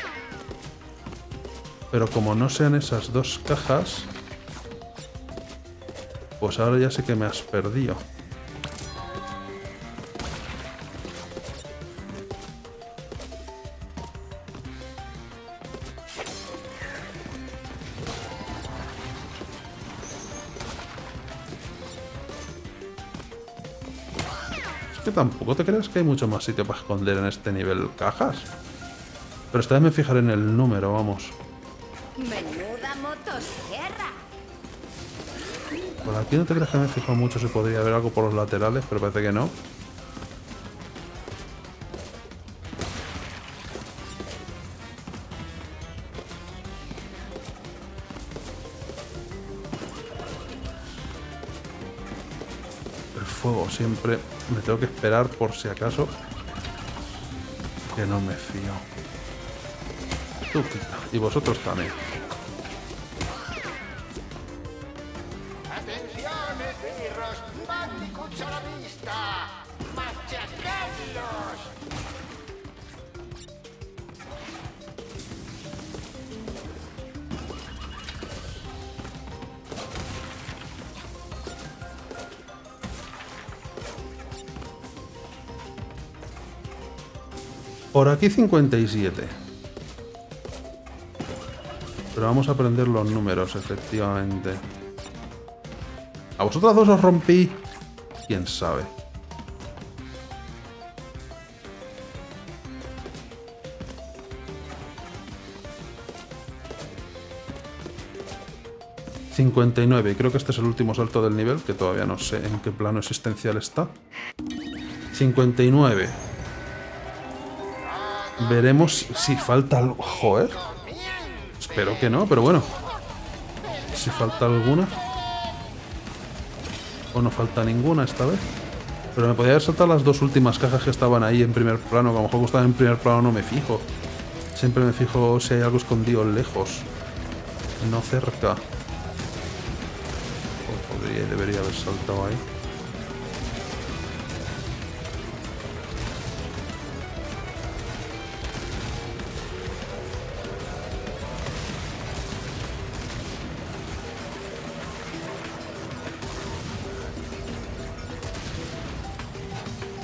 Pero como no sean esas 2 cajas, pues ahora ya sé que me has perdido. Es que tampoco te creas que hay mucho más sitio para esconder en este nivel cajas. Pero esta vez me fijaré en el número, vamos. Menuda motosierra. Por aquí no te creas que me he fijado mucho si podría haber algo por los laterales, pero parece que no. El fuego siempre me tengo que esperar por si acaso. Que no me fío. Tú, y vosotros también. ¡Atención, esbirros! ¡Bandicoots a la vista! ¡Machacadlos! Por aquí 57. Pero vamos a aprender los números, efectivamente. ¿A vosotras 2 os rompí? ¿Quién sabe? ...59, y creo que este es el último salto del nivel, que todavía no sé en qué plano existencial está. 59. Veremos si falta algo. Joder. Espero que no, pero bueno. Si falta alguna. O no falta ninguna esta vez. Pero me podría haber saltado las 2 últimas cajas que estaban ahí en primer plano. Que a lo mejor como estaban en primer plano no me fijo. Siempre me fijo si hay algo escondido lejos. No cerca. O podría y debería haber saltado ahí.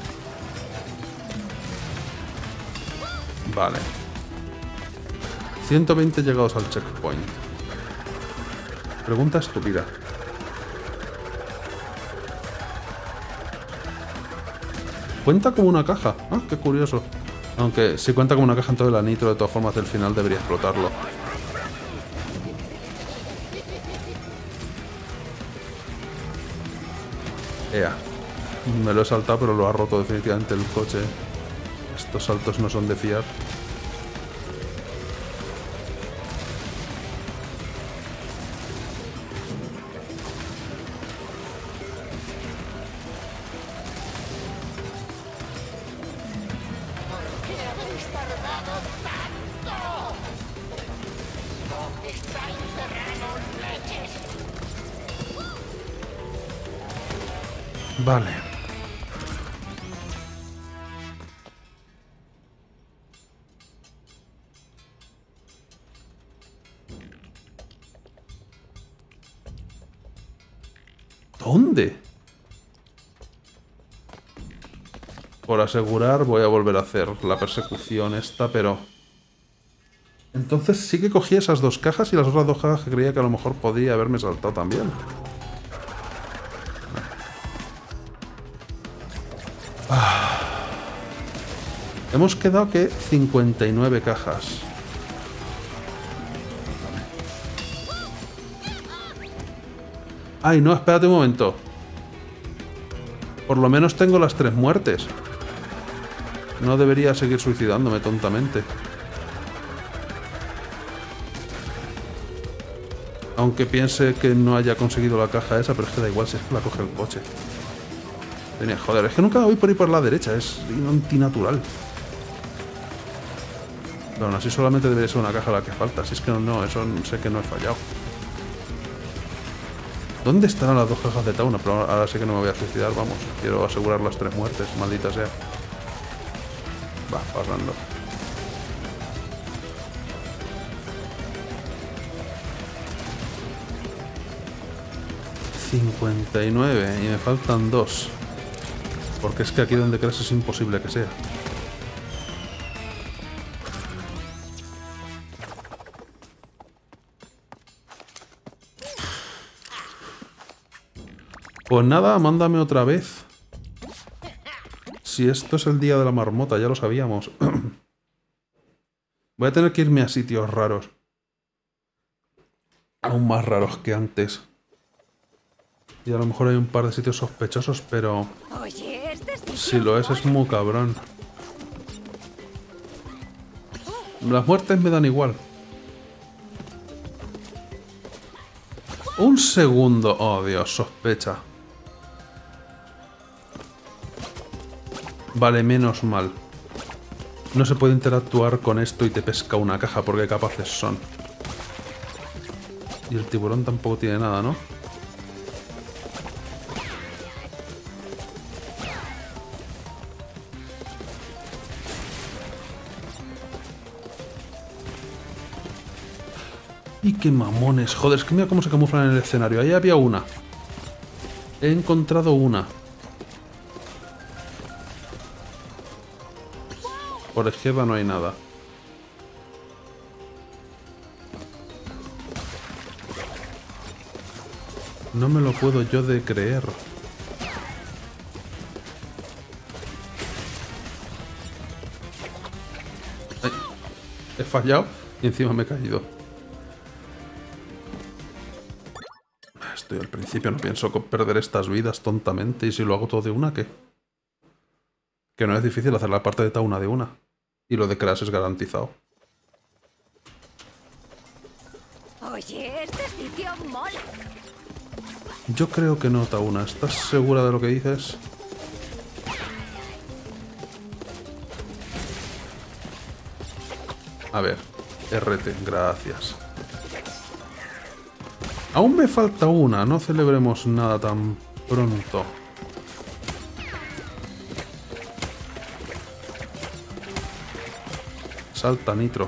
Vale. 120 llegados al checkpoint. Pregunta estúpida. ¿Cuenta como una caja? Ah, qué curioso. Aunque si cuenta como una caja, entonces la nitro de todas formas del final debería explotarlo. Ea. Me lo he saltado, pero lo ha roto definitivamente el coche. Estos saltos no son de fiar. ¿Qué habéis tardado tanto? ¿Dónde está encerrado leches? Vale. ¿Dónde? Por asegurar voy a volver a hacer la persecución esta, pero... Entonces sí que cogí esas dos cajas y las otras dos cajas que creía que a lo mejor podía haberme saltado también. Hemos quedado que 59 cajas. Ay, no, espérate un momento. Por lo menos tengo las 3 muertes. No debería seguir suicidándome tontamente. Aunque piense que no haya conseguido la caja esa, pero es que da igual si es que la coge el coche. Joder, es que nunca voy por ir por la derecha, es antinatural. Pero aún así solamente debería ser una caja la que falta. Si es que no, eso sé que no he fallado. ¿Dónde estarán las 2 cajas de Tauna? Pero ahora sé que no me voy a suicidar, vamos. Quiero asegurar las 3 muertes, maldita sea. Va, pasando. ...59 y me faltan 2. Porque es que aquí donde crees es imposible que sea. Pues nada, mándame otra vez. Si esto es el día de la marmota, ya lo sabíamos. Voy a tener que irme a sitios raros. Aún más raros que antes. Y a lo mejor hay un par de sitios sospechosos, pero... Oye, este sitio si lo es muy cabrón. Las muertes me dan igual. Un segundo. Oh, Dios, sospecha. Vale, menos mal. No se puede interactuar con esto y te pesca una caja porque capaces son. Y el tiburón tampoco tiene nada, ¿no? Y qué mamones. Joder, es que mira cómo se camuflan en el escenario. Ahí había una. He encontrado una. Por izquierda no hay nada. No me lo puedo yo de creer. Ay, he fallado y encima me he caído. Estoy al principio, no pienso perder estas vidas tontamente. ¿Y si lo hago todo de una, qué? Que no es difícil hacer la parte de Tauna de una. Y lo de Crash es garantizado. Oye, este sitio mola. Yo creo que no, Tauna. ¿Estás segura de lo que dices? A ver. RT, gracias. Aún me falta una. No celebremos nada tan pronto. Salta, Nitro.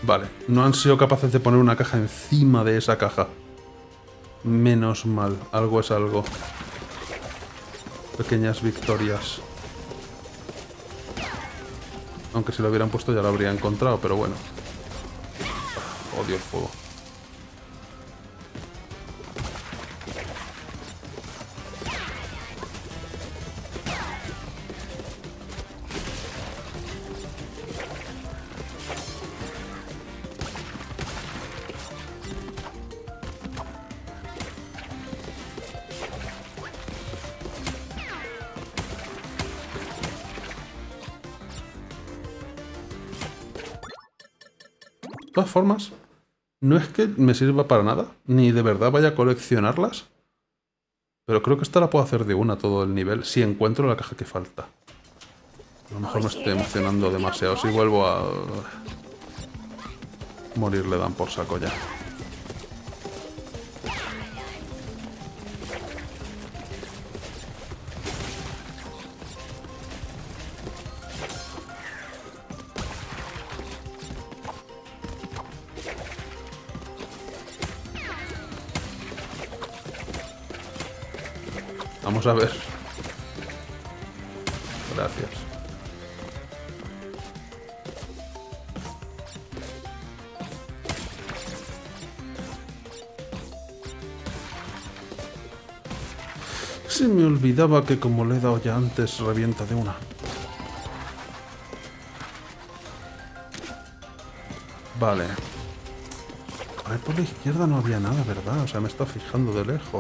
Vale, no han sido capaces de poner una caja encima de esa caja. Menos mal, algo es algo. Pequeñas victorias. Aunque si lo hubieran puesto ya lo habría encontrado, pero bueno. Odio el fuego. De todas formas, no es que me sirva para nada, ni de verdad vaya a coleccionarlas, pero creo que esta la puedo hacer de una todo el nivel, si encuentro la caja que falta. A lo mejor me estoy emocionando demasiado, si vuelvo a morir le dan por saco ya. Vamos a ver. Gracias. Se me olvidaba que como le he dado ya antes, revienta de una. Vale. Ahí por la izquierda no había nada, ¿verdad? O sea, me está fijando de lejos.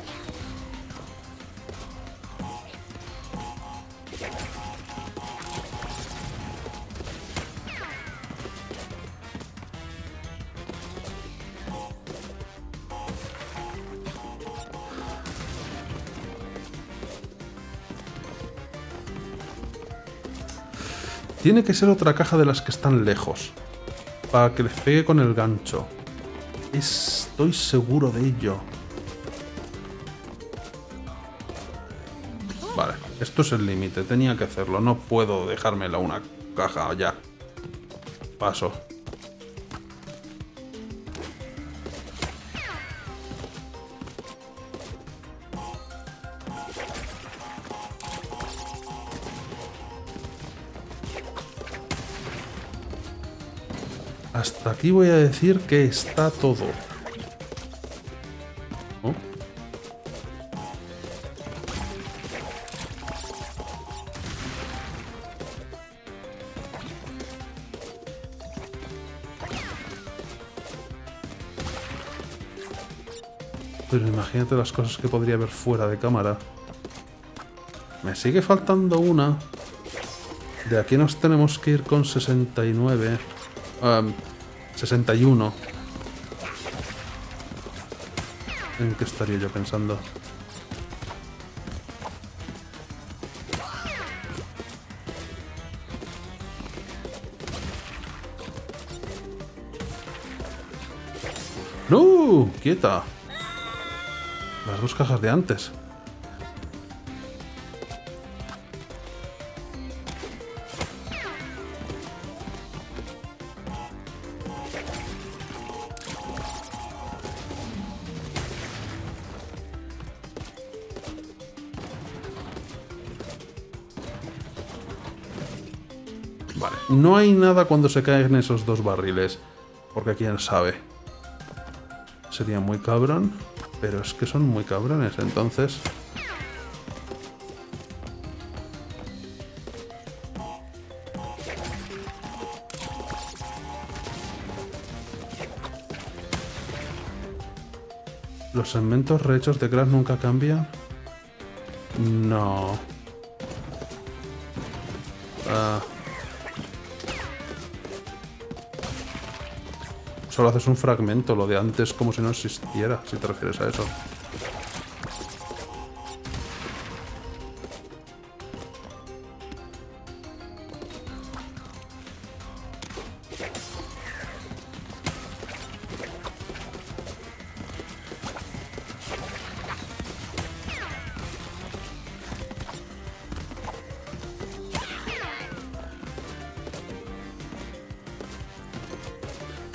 Tiene que ser otra caja de las que están lejos, para que les pegue con el gancho. Estoy seguro de ello. Vale, esto es el límite, tenía que hacerlo. No puedo dejármela una caja ya. Paso. Hasta aquí voy a decir que está todo. ¿Oh? Pero imagínate las cosas que podría haber fuera de cámara. Me sigue faltando una. De aquí nos tenemos que ir con 69. 61. ¿En qué estaría yo pensando? ¡No! ¡Quieta! Las dos cajas de antes. Vale, no hay nada cuando se caen esos dos barriles, porque quién sabe. Sería muy cabrón, pero es que son muy cabrones, entonces... ¿Los segmentos rehechos de Crash nunca cambian? No. Solo haces un fragmento, lo de antes como si no existiera, si te refieres a eso.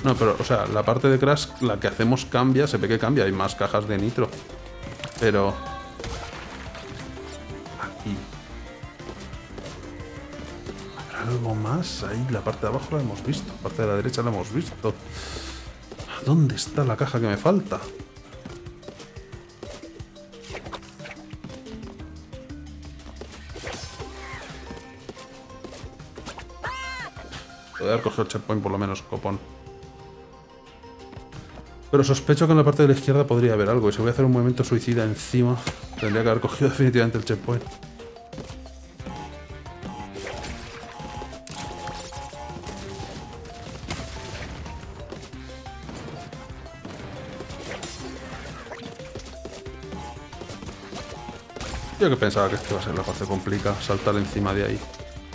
No, pero, o sea, la parte de Crash, la que hacemos cambia, se ve que cambia, hay más cajas de nitro. Pero... aquí... ¿habrá algo más? Ahí, la parte de abajo la hemos visto, la parte de la derecha la hemos visto. ¿Dónde está la caja que me falta? Voy a haber cogido el checkpoint por lo menos, copón. Pero sospecho que en la parte de la izquierda podría haber algo. Y si voy a hacer un movimiento suicida encima, tendría que haber cogido definitivamente el checkpoint. Yo que pensaba que esta iba a ser la parte complicada, saltar encima de ahí.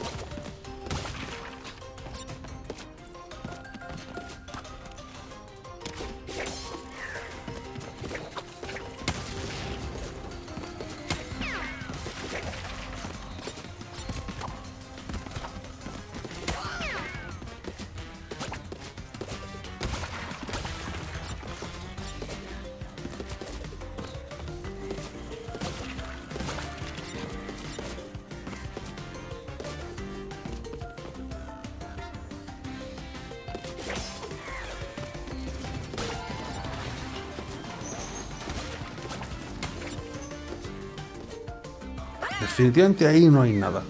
Definitivamente ahí no hay nada.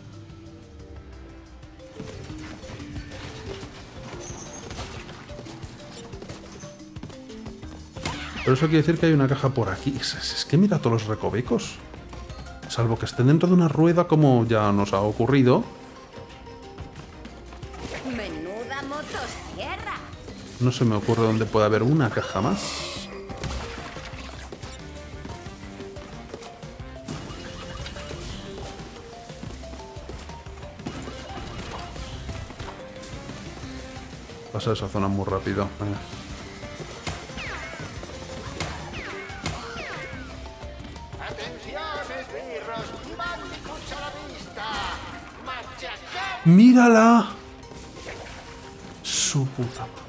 Pero eso quiere decir que hay una caja por aquí. Es que mira todos los recovecos. Salvo que estén dentro de una rueda como ya nos ha ocurrido. Menuda motosierra. No se me ocurre dónde puede haber una caja más. Pasa esa zona muy rápido. Venga. ¡Atención, esbirros! ¡Bandicoots a la vista! ¡Machacad! ¡Mírala! Su puta madre.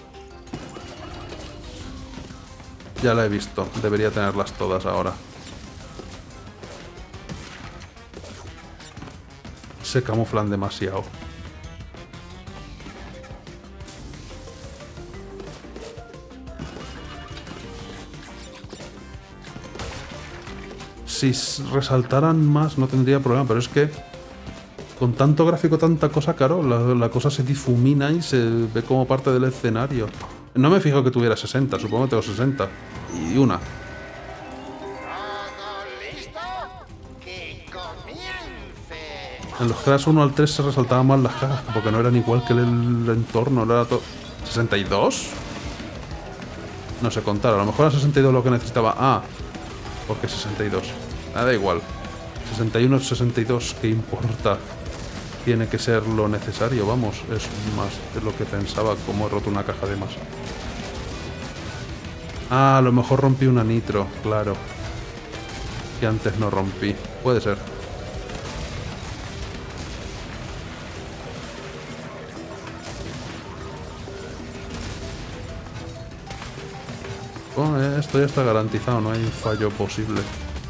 Ya la he visto. Debería tenerlas todas ahora. Se camuflan demasiado. Si resaltaran más no tendría problema, pero es que con tanto gráfico, tanta cosa, claro, la cosa se difumina y se ve como parte del escenario. No me fijo que tuviera 60, supongo que tengo 60. Y una. ¿Todo listo? ¡Que comience! En los Crash 1 al 3 se resaltaban más las cajas, porque no eran igual que el entorno, no era todo... ¿62? No sé contar, a lo mejor era 62 lo que necesitaba. Ah, porque 62. Da igual. 61, 62, ¿qué importa? Tiene que ser lo necesario, vamos. Es más de lo que pensaba, como he roto una caja de más. Ah, a lo mejor rompí una nitro, claro. Que antes no rompí. Puede ser. Oh, esto ya está garantizado, no hay fallo posible.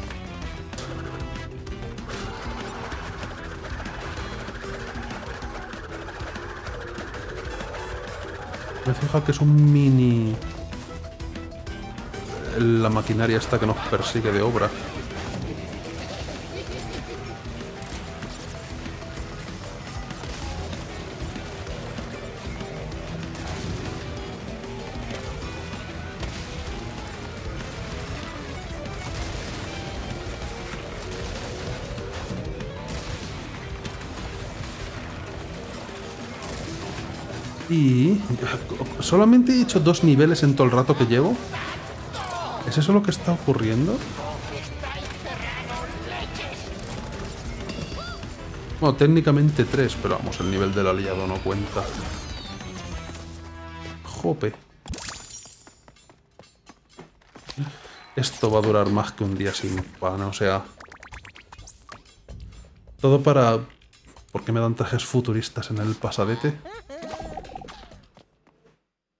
Me he fijado que es un mini... la maquinaria esta que nos persigue de obra. Y solamente he hecho 2 niveles en todo el rato que llevo. ¿Es eso lo que está ocurriendo? Bueno, técnicamente 3, pero vamos, el nivel del aliado no cuenta. Jope. Esto va a durar más que un día sin pan, o sea... Todo para... ¿Por qué me dan trajes futuristas en el pasadete?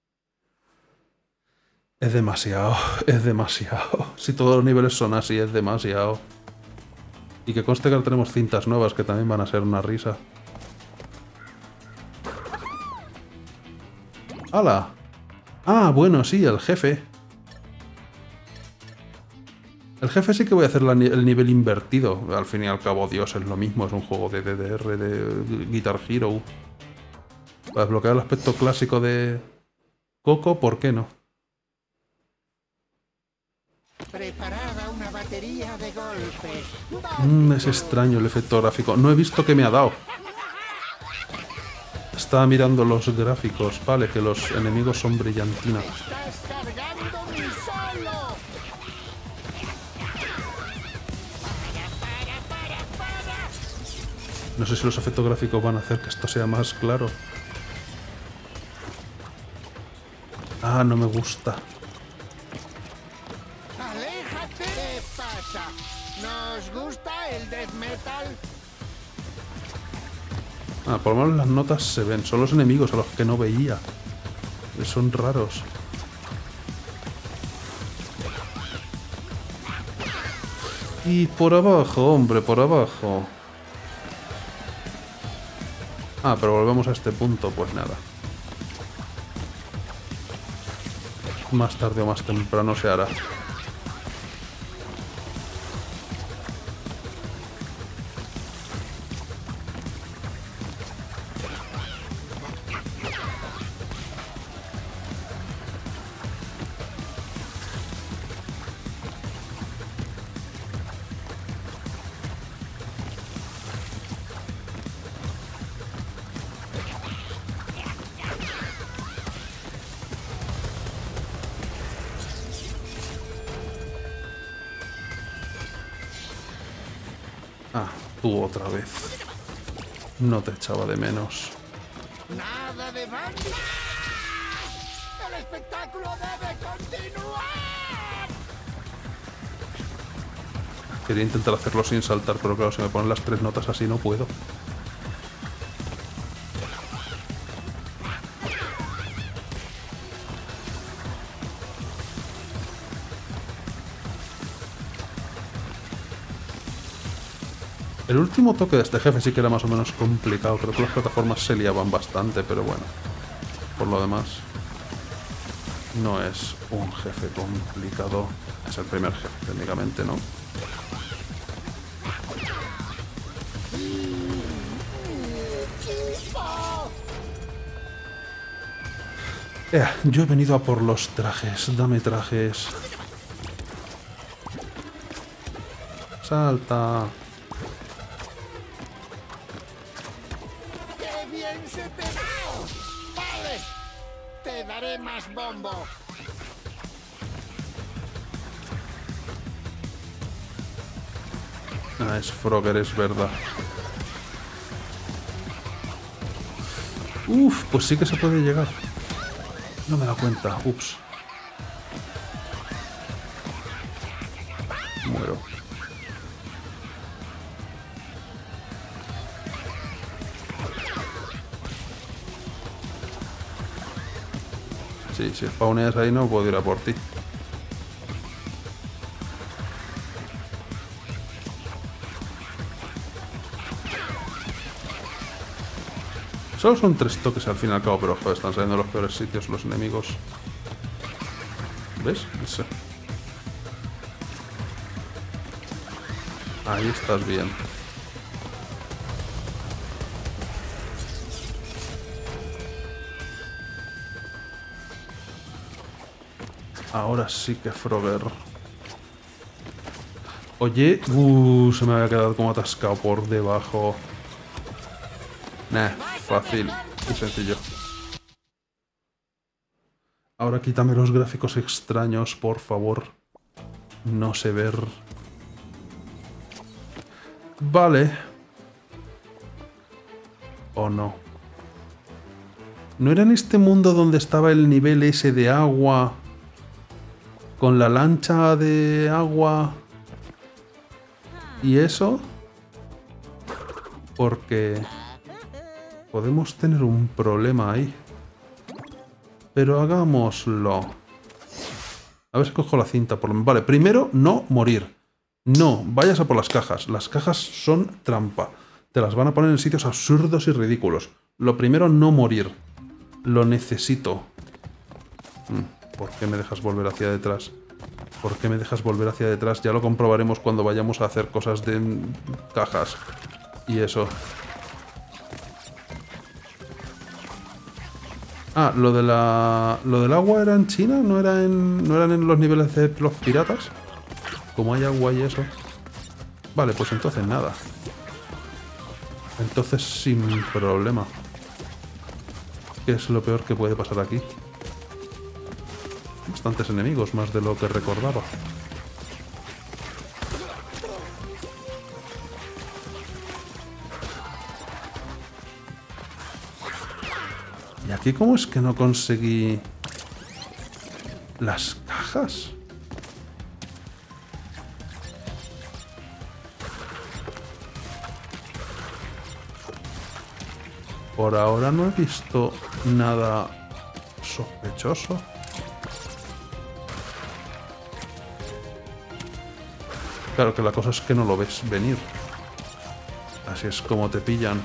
Es demasiado, es demasiado. Si todos los niveles son así, es demasiado. Y que conste que ahora tenemos cintas nuevas que también van a ser una risa. ¡Hala! Ah, bueno, sí, el jefe. El jefe sí que voy a hacer el nivel invertido. Al fin y al cabo, Dios, es lo mismo. Es un juego de DDR, de Guitar Hero. Para desbloquear el aspecto clásico de Coco, ¿por qué no? Preparada una batería de golpes. Es extraño el efecto gráfico. No he visto que me ha dado. Estaba mirando los gráficos. Vale, que los enemigos son brillantina. Estás cargando mi solo. No sé si los efectos gráficos van a hacer que esto sea más claro. Ah, no me gusta. ¡Aléjate! ¿Qué pasa? ¿Nos gusta el death metal? Ah, por lo menos las notas se ven. Son los enemigos a los que no veía. Son raros. Y por abajo, hombre, por abajo. Ah, pero volvemos a este punto, pues nada. Más tarde o más temprano se hará. Ah, tú otra vez. No te echaba de menos. ¡Nada de banda! ¡El espectáculo debe continuar! Quería intentar hacerlo sin saltar, pero claro, si me ponen las tres notas así no puedo. El último toque de este jefe sí que era más o menos complicado. Creo que las plataformas se liaban bastante, pero bueno. Por lo demás, no es un jefe complicado. Es el primer jefe, técnicamente, ¿no? Yo he venido a por los trajes. Dame trajes. Salta. ¡Qué bien se te da! ¡Vale! Te daré más bombo. Ah, es Frogger, es verdad. Uf, pues sí que se puede llegar. No me da cuenta. Ups. Muero. Sí, si spawneas ahí no puedo ir a por ti. Solo son 3 toques al fin y al cabo, pero joder, están saliendo de los peores sitios los enemigos. ¿Ves? Ese. Ahí estás bien. Ahora sí que Frogger. Oye, se me había quedado como atascado por debajo. Nah, fácil y sencillo. Ahora quítame los gráficos extraños, por favor. No sé ver. Vale. ¿O no? ¿No era en este mundo donde estaba el nivel ese de agua? Con la lancha de agua. ¿Y eso? Porque podemos tener un problema ahí. Pero hagámoslo. A ver si cojo la cinta. Vale, primero no morir. No, vayas a por las cajas. Las cajas son trampa. Te las van a poner en sitios absurdos y ridículos. Lo primero, no morir. Lo necesito. ¿Por qué me dejas volver hacia detrás? ¿Por qué me dejas volver hacia detrás? Ya lo comprobaremos cuando vayamos a hacer cosas de cajas. Y eso. Ah, lo del agua era en China, ¿no eran en los niveles de los piratas? Como hay agua y eso. Vale, pues entonces nada. Entonces sin problema. ¿Qué es lo peor que puede pasar aquí? Bastantes enemigos, más de lo que recordaba. ¿Y aquí cómo es que no conseguí las cajas? Por ahora no he visto nada sospechoso. Claro que la cosa es que no lo ves venir. Así es como te pillan.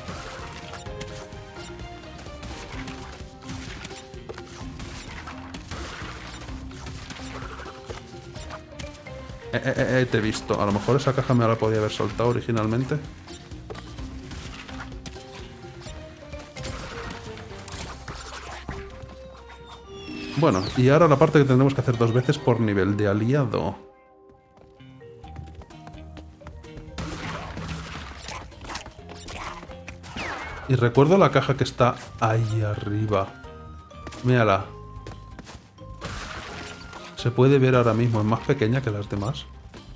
Te he visto. A lo mejor esa caja me la podía haber saltado originalmente. Bueno, y ahora la parte que tendremos que hacer 2 veces por nivel de aliado. Y recuerdo la caja que está ahí arriba. Mírala. Se puede ver ahora mismo, es más pequeña que las demás.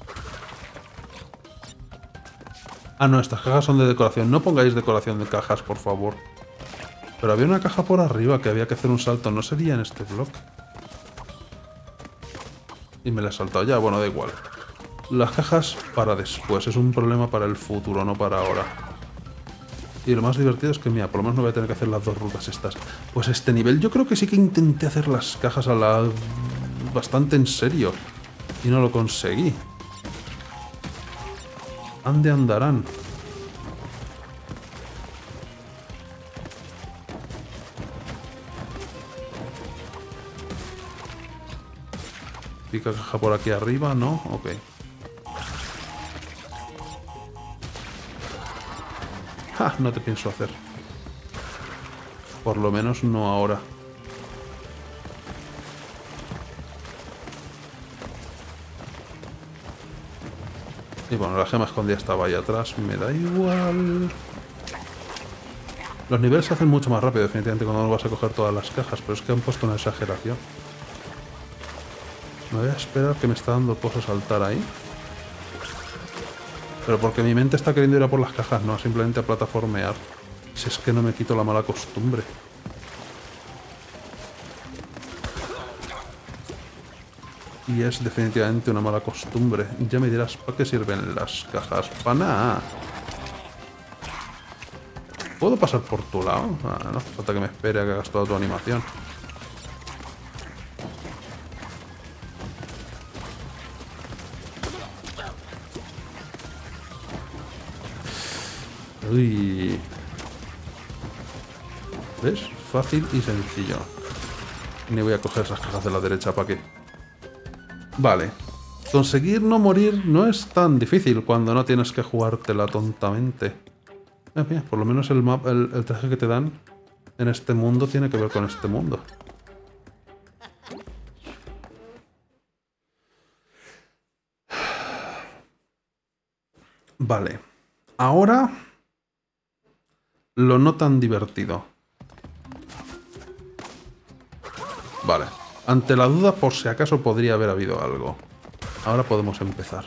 Ah, no, estas cajas son de decoración. No pongáis decoración de cajas, por favor. Pero había una caja por arriba que había que hacer un salto. ¿No sería en este bloque? Y me la he saltado ya. Bueno, da igual. Las cajas para después. Es un problema para el futuro, no para ahora. Y lo más divertido es que, mira, por lo menos no voy a tener que hacer las 2 rutas estas. Pues este nivel yo creo que sí que intenté hacer las cajas a la... bastante en serio. Y no lo conseguí. ¿Ande andarán? Pica caja por aquí arriba, ¿no? Ok. ¡Ja! No te pienso hacer. Por lo menos no ahora. Y bueno, la gema escondida estaba ahí atrás. Me da igual. Los niveles se hacen mucho más rápido, definitivamente, cuando no vas a coger todas las cajas. Pero es que han puesto una exageración. Me voy a esperar, que me está dando cosas saltar ahí. Pero porque mi mente está queriendo ir a por las cajas, no simplemente a plataformear. Si es que no me quito la mala costumbre. Y es definitivamente una mala costumbre. Ya me dirás, ¿para qué sirven las cajas? ¡Para nada! ¿Puedo pasar por tu lado? Ah, no hace falta que me espere a que hagas toda tu animación. Uy. ¿Ves? Fácil y sencillo. Ni voy a coger esas cajas de la derecha, ¿para qué? Vale. Conseguir no morir no es tan difícil cuando no tienes que jugártela tontamente. Mira, por lo menos el traje que te dan en este mundo tiene que ver con este mundo. Vale. Ahora... lo no tan divertido. Vale. Ante la duda, por si acaso podría haber habido algo. Ahora podemos empezar.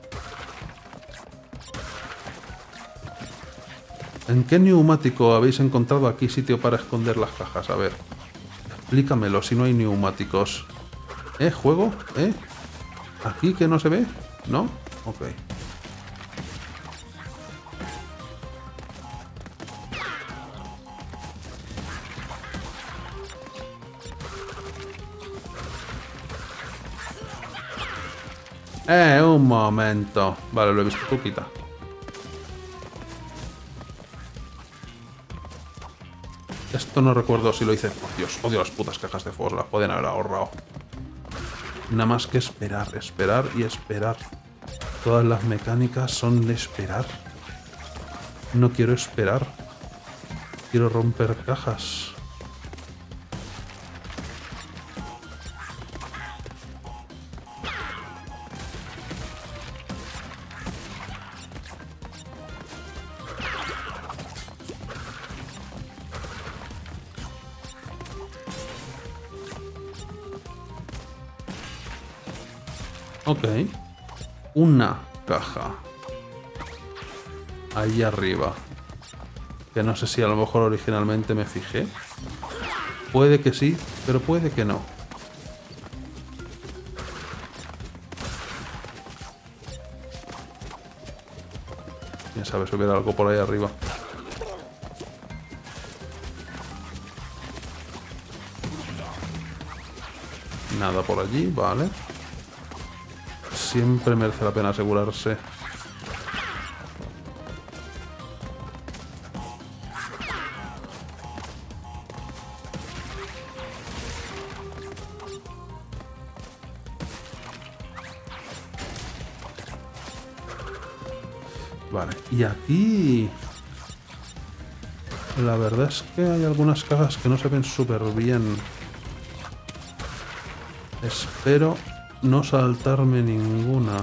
¿En qué neumático habéis encontrado aquí sitio para esconder las cajas? A ver. Explícamelo si no hay neumáticos. ¿Juego? ¿Aquí que no se ve? ¿No? Ok. Un momento. Vale, lo he visto, tú quita. Esto no recuerdo si lo hice. Por Dios, odio las putas cajas de fuego, se las podían haber ahorrado. Nada más que esperar, esperar y esperar. Todas las mecánicas son de esperar. No quiero esperar. Quiero romper cajas. Ok. Una caja. Ahí arriba. Que no sé si a lo mejor originalmente me fijé. Puede que sí, pero puede que no. Quién sabe si hubiera algo por ahí arriba. Nada por allí, vale. Siempre merece la pena asegurarse. Vale, y aquí... La verdad es que hay algunas cajas que no se ven súper bien. Espero no saltarme ninguna.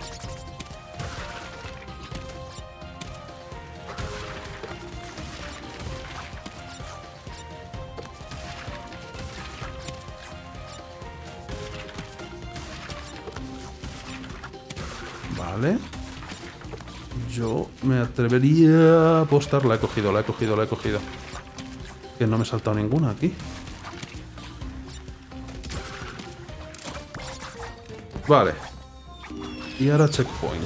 Vale. Yo me atrevería a apostar. La he cogido, la he cogido, la he cogido. Que no me he saltado ninguna aquí. Vale. Y ahora checkpoint.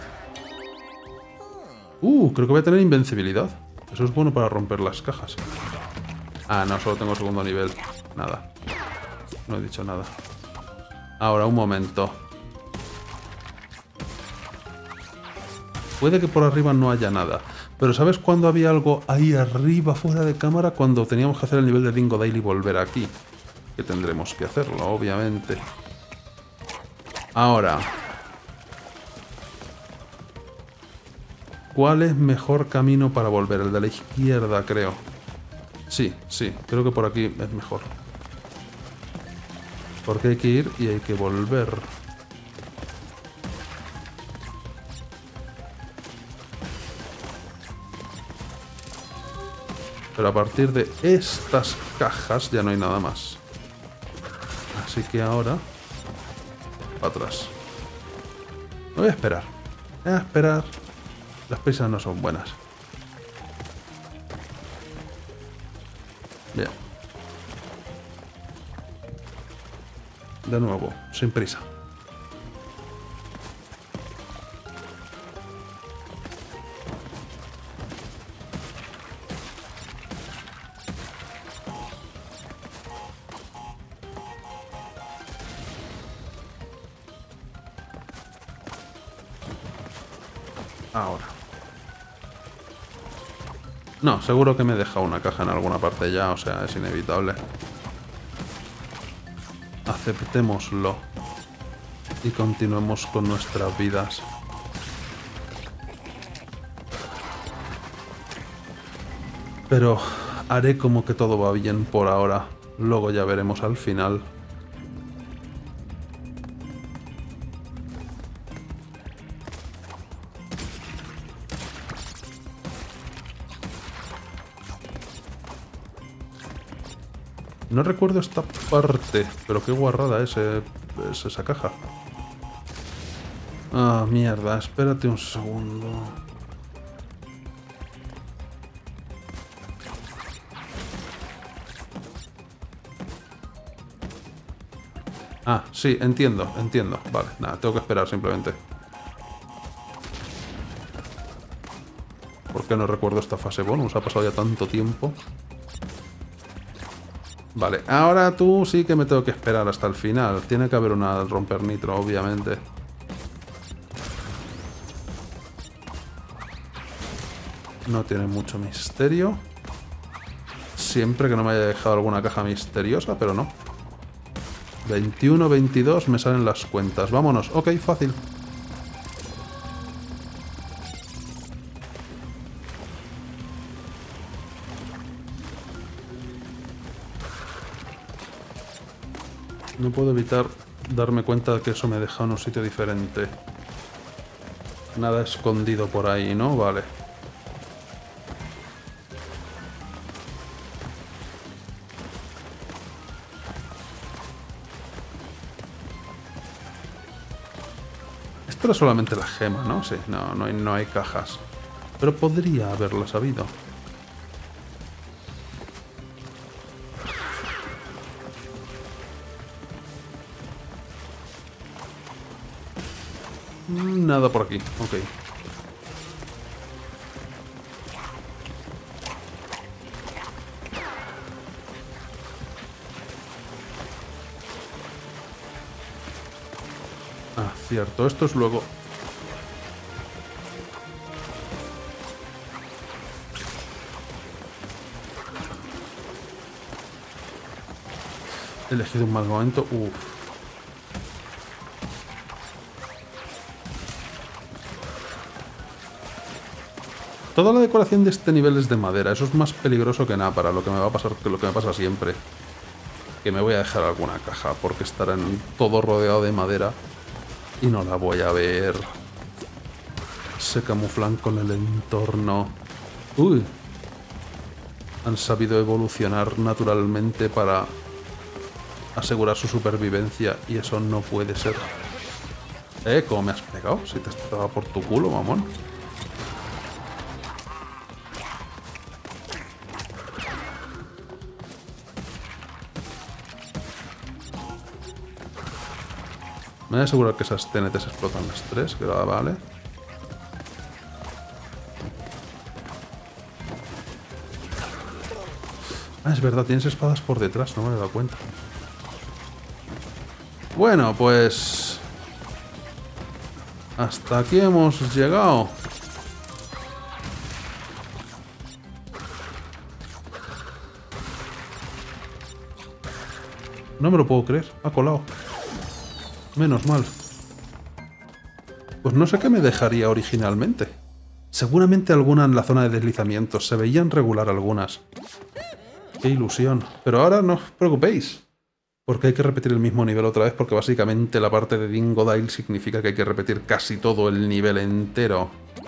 Creo que voy a tener invencibilidad. Eso es bueno para romper las cajas. Ah, no, solo tengo segundo nivel. Nada. No he dicho nada. Ahora, un momento. Puede que por arriba no haya nada. Pero ¿sabes cuándo había algo ahí arriba, fuera de cámara? Cuando teníamos que hacer el nivel de Dingodile y volver aquí. Que tendremos que hacerlo, obviamente. Ahora, ¿cuál es mejor camino para volver? El de la izquierda, creo. Sí, sí, creo que por aquí es mejor. Porque hay que ir y hay que volver. Pero a partir de estas cajas ya no hay nada más. Así que ahora... atrás. Me voy a esperar. Voy a esperar. Las prisas no son buenas. Bien. De nuevo, sin prisa. Ahora. No, seguro que me deja una caja en alguna parte ya, o sea, es inevitable. Aceptémoslo. Y continuemos con nuestras vidas. Pero haré como que todo va bien por ahora. Luego ya veremos al final. No recuerdo esta parte, pero qué guarrada es esa caja. Ah, mierda, espérate un segundo. Ah, sí, entiendo, entiendo. Vale, nada, tengo que esperar simplemente. ¿Por qué no recuerdo esta fase bonus? Ha pasado ya tanto tiempo. Vale, ahora tú sí que me tengo que esperar hasta el final. Tiene que haber una romper nitro, obviamente. No tiene mucho misterio. Siempre que no me haya dejado alguna caja misteriosa, pero no. 21, 22, me salen las cuentas. Vámonos. Ok, fácil. No puedo evitar darme cuenta de que eso me deja en un sitio diferente. Nada escondido por ahí, ¿no? Vale. Esto era solamente la gema, ¿no? Sí, no hay cajas. Pero podría haberlo sabido. Nada por aquí, ok. Ah, cierto, esto es luego... He elegido un mal momento, uff. Toda la decoración de este nivel es de madera. Eso es más peligroso que nada para lo que me va a pasar, que lo que me pasa siempre. Que me voy a dejar alguna caja porque estará en todo rodeado de madera y no la voy a ver. Se camuflan con el entorno. Uy. Han sabido evolucionar naturalmente para asegurar su supervivencia y eso no puede ser. ¿Cómo me has pegado? Si te estaba por tu culo, mamón. Me voy a asegurar que esas TNTs explotan las tres, que vale. Ah, es verdad, tienes espadas por detrás, no me he dado cuenta. Bueno, pues... hasta aquí hemos llegado. No me lo puedo creer, ha colado. Menos mal. Pues no sé qué me dejaría originalmente. Seguramente alguna en la zona de deslizamientos. Se veían regular algunas. Qué ilusión. Pero ahora no os preocupéis. Porque hay que repetir el mismo nivel otra vez. Porque básicamente la parte de Dingodile significa que hay que repetir casi todo el nivel entero.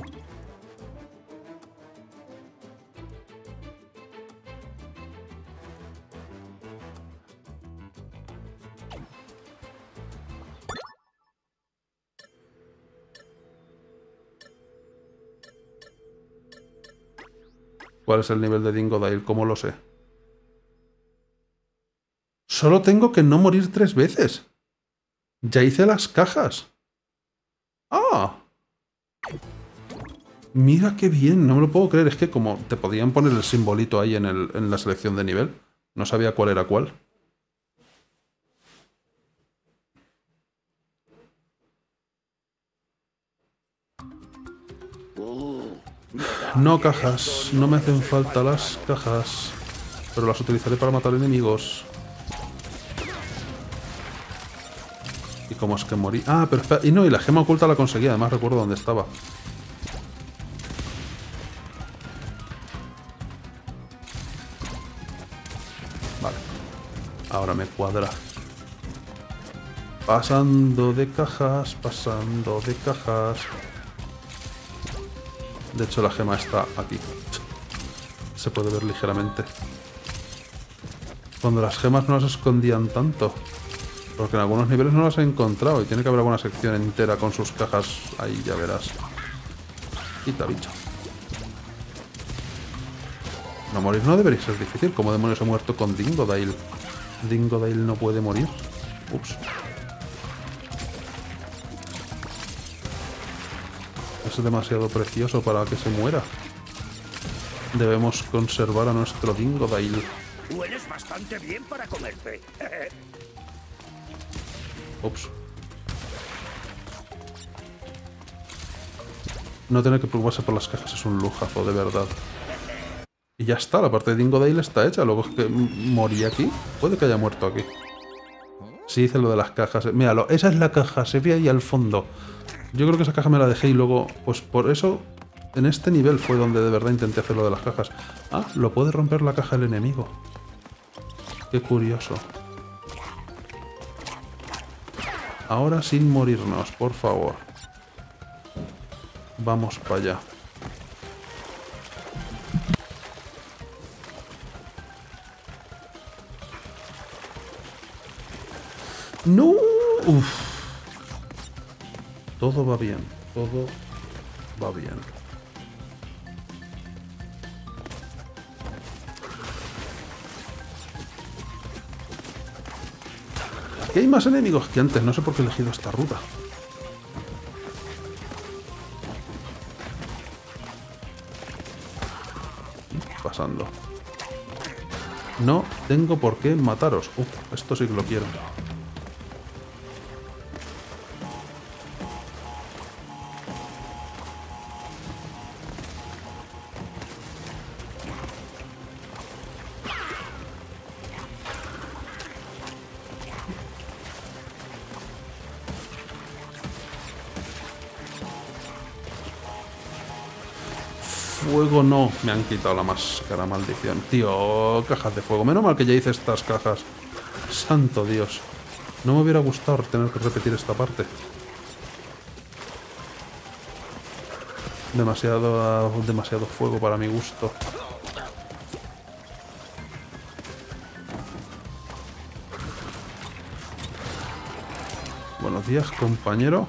¿Cuál es el nivel de Dingodile? ¿Cómo lo sé? Solo tengo que no morir 3 veces. Ya hice las cajas. ¡Ah! Mira qué bien, no me lo puedo creer. Es que como te podían poner el simbolito ahí en la selección de nivel, no sabía cuál era cuál. No cajas, no me hacen falta las cajas, pero las utilizaré para matar enemigos. ¿Y cómo es que morí? Ah, pero espera, y no, y la gema oculta la conseguí, además recuerdo dónde estaba. Vale, ahora me cuadra. Pasando de cajas, pasando de cajas. De hecho, la gema está aquí. Se puede ver ligeramente. Cuando las gemas no las escondían tanto. Porque en algunos niveles no las he encontrado. Y tiene que haber alguna sección entera con sus cajas. Ahí ya verás. Quita, bicho. No morir no debería ser difícil. ¿Cómo demonios he muerto con Dingodile? Dingodile no puede morir. Ups. Es demasiado precioso para que se muera. Debemos conservar a nuestro Dingodile. Hueles bastante bien para comerte. Ups. No tener que preocuparse por las cajas es un lujazo, de verdad. Y ya está, la parte de Dingodale está hecha. Luego es que morí aquí. Puede que haya muerto aquí. Sí, hice lo de las cajas. Míralo, esa es la caja, se ve ahí al fondo. Yo creo que esa caja me la dejé y luego, pues por eso, en este nivel fue donde de verdad intenté hacer lo de las cajas. Ah, lo puede romper la caja el enemigo. Qué curioso. Ahora sin morirnos, por favor. Vamos para allá. ¡No! Uf. Todo va bien, todo va bien. Aquí hay más enemigos que antes, no sé por qué he elegido esta ruta. Pasando. No tengo por qué mataros. Esto sí que lo quiero. Fuego no. Me han quitado la máscara, maldición. Tío, cajas de fuego. Menos mal que ya hice estas cajas. Santo Dios. No me hubiera gustado tener que repetir esta parte. Demasiado fuego para mi gusto. Buenos días, compañero.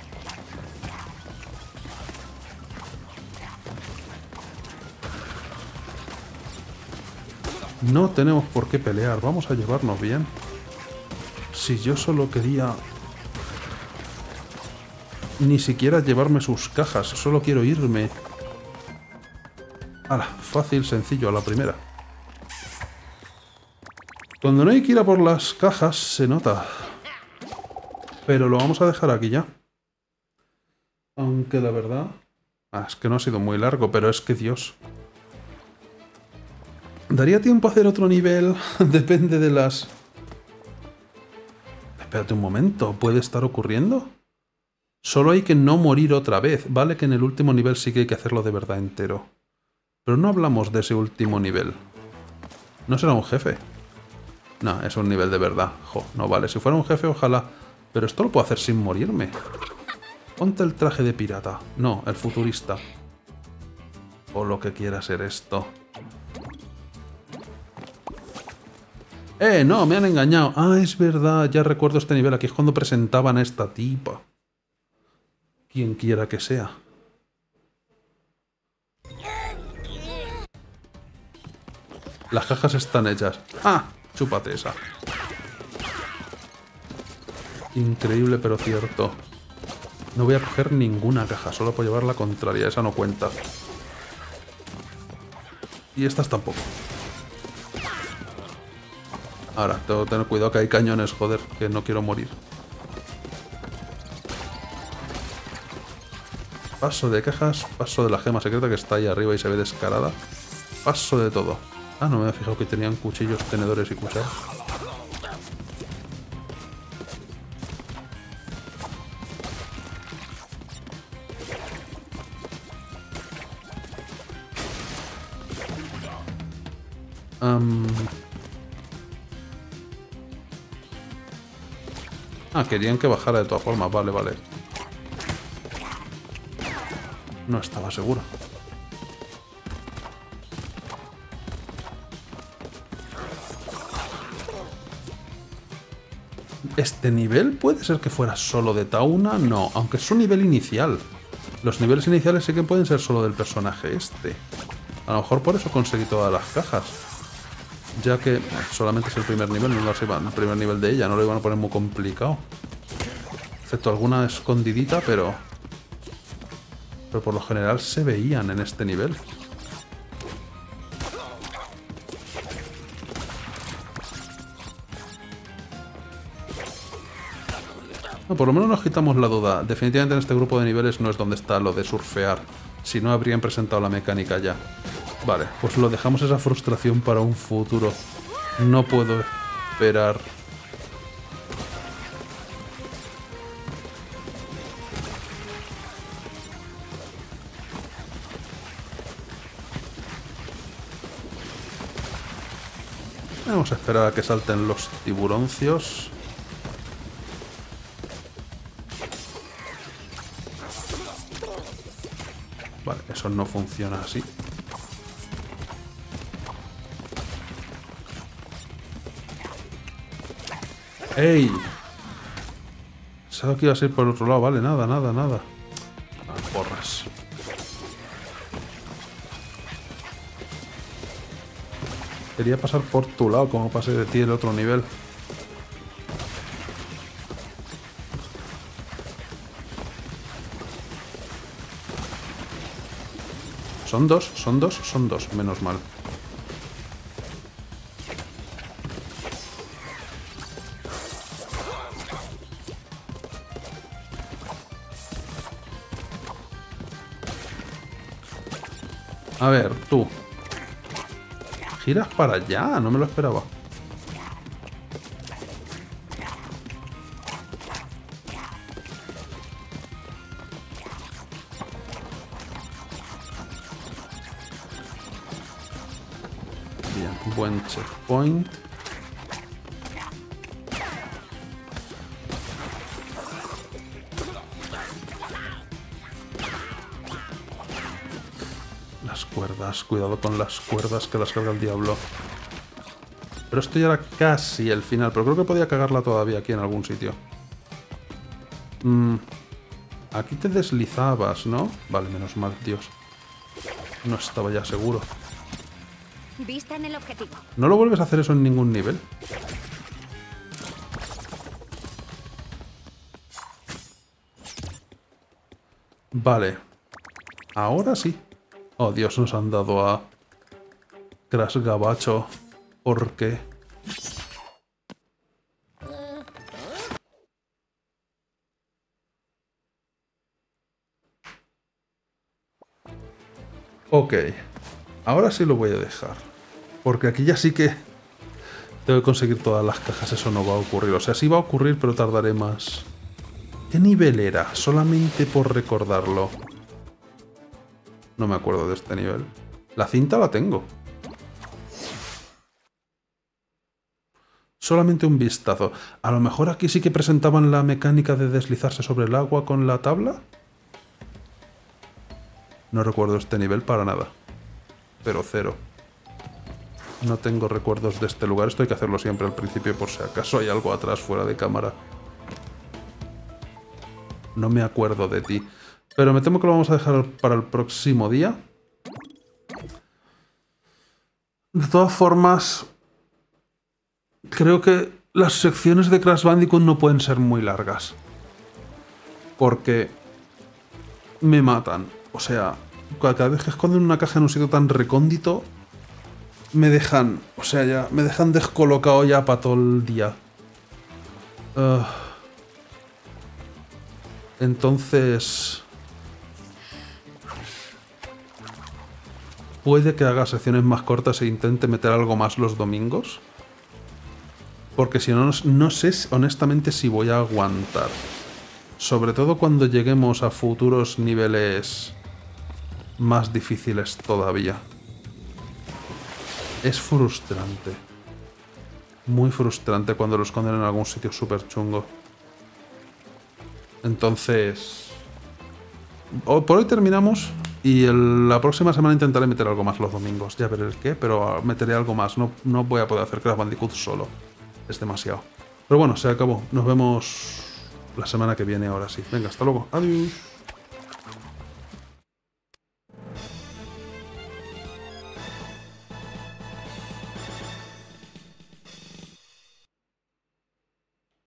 No tenemos por qué pelear, vamos a llevarnos bien. Si yo solo quería... Ni siquiera llevarme sus cajas, solo quiero irme. ¡Hala! Fácil, sencillo, a la primera. Cuando no hay que ir a por las cajas, se nota. Pero lo vamos a dejar aquí ya. Aunque la verdad... es que no ha sido muy largo, pero es que Dios... ¿Daría tiempo a hacer otro nivel? Depende de las... Espérate un momento, ¿puede estar ocurriendo? Solo hay que no morir otra vez. Vale que en el último nivel sí que hay que hacerlo de verdad entero. Pero no hablamos de ese último nivel. ¿No será un jefe? No, es un nivel de verdad. Jo, no vale. Si fuera un jefe, ojalá. Pero esto lo puedo hacer sin morirme. Ponte el traje de pirata. No, el futurista. O lo que quiera ser esto. No, me han engañado. Ah, es verdad, ya recuerdo este nivel. Aquí es cuando presentaban a esta tipa. Quien quiera que sea. Las cajas están hechas. ¡Ah! Chúpate esa. Increíble, pero cierto. No voy a coger ninguna caja, solo por llevar la contraria. Esa no cuenta. Y estas tampoco. Ahora, tengo que tener cuidado que hay cañones, joder, que no quiero morir. Paso de cajas, paso de la gema secreta que está ahí arriba y se ve descarada. Paso de todo. Ah, no me había fijado que tenían cuchillos, tenedores y cucharas. Querían que bajara de todas formas. Vale, vale. No estaba seguro. ¿Este nivel puede ser que fuera solo de Tauna? No, aunque es un nivel inicial. Los niveles iniciales sí que pueden ser solo del personaje este. A lo mejor por eso conseguí todas las cajas. Ya que solamente es el primer nivel, no lo iban, el primer nivel de ella, no lo iban a poner muy complicado. Excepto alguna escondidita, pero por lo general se veían en este nivel. No, por lo menos nos quitamos la duda. Definitivamente en este grupo de niveles no es donde está lo de surfear. Si no, habrían presentado la mecánica ya. Vale, pues lo dejamos esa frustración para un futuro. No puedo esperar. Vamos a esperar a que salten los tiburoncios. Vale, eso no funciona así. ¡Ey! Sabía que iba a ser por el otro lado. Vale, nada. Ah, porras. Quería pasar por tu lado, como pasé de ti el otro nivel. Son dos, menos mal. A ver, tú. Giras para allá, no me lo esperaba. Bien, buen checkpoint. Las cuerdas, cuidado con las cuerdas que las carga el diablo. Pero esto ya era casi el final, pero creo que podía cagarla todavía aquí en algún sitio. Aquí te deslizabas, ¿no? Vale, menos mal, Dios. No estaba ya seguro. Vista en el objetivo. ¿No lo vuelves a hacer eso en ningún nivel? Vale. Ahora sí. Oh, Dios, nos han dado a Crash Gabacho. ¿Por qué? Ok. Ahora sí lo voy a dejar. Porque aquí ya sí que tengo que conseguir todas las cajas. Eso no va a ocurrir. O sea, sí va a ocurrir, pero tardaré más. ¿Qué nivel era? Solamente por recordarlo. No me acuerdo de este nivel. La cinta la tengo. Solamente un vistazo. A lo mejor aquí sí que presentaban la mecánica de deslizarse sobre el agua con la tabla. No recuerdo este nivel para nada. Pero cero. No tengo recuerdos de este lugar. Esto hay que hacerlo siempre al principio por si acaso hay algo atrás fuera de cámara. No me acuerdo de ti. Pero me temo que lo vamos a dejar para el próximo día. De todas formas, creo que las secciones de Crash Bandicoot no pueden ser muy largas. Porque me matan. O sea, cada vez que esconden una caja en un sitio tan recóndito, me dejan... O sea, ya me dejan descolocado ya para todo el día. Entonces... puede que haga secciones más cortas e intente meter algo más los domingos. Porque si no, no sé honestamente si voy a aguantar. Sobre todo cuando lleguemos a futuros niveles más difíciles todavía. Es frustrante. Muy frustrante cuando lo esconden en algún sitio súper chungo. Entonces... por hoy terminamos. Y la próxima semana intentaré meter algo más los domingos. Ya veré el qué, pero meteré algo más. No voy a poder hacer Crash Bandicoot solo. Es demasiado. Pero bueno, se acabó. Nos vemos la semana que viene ahora sí. Venga, hasta luego. Adiós.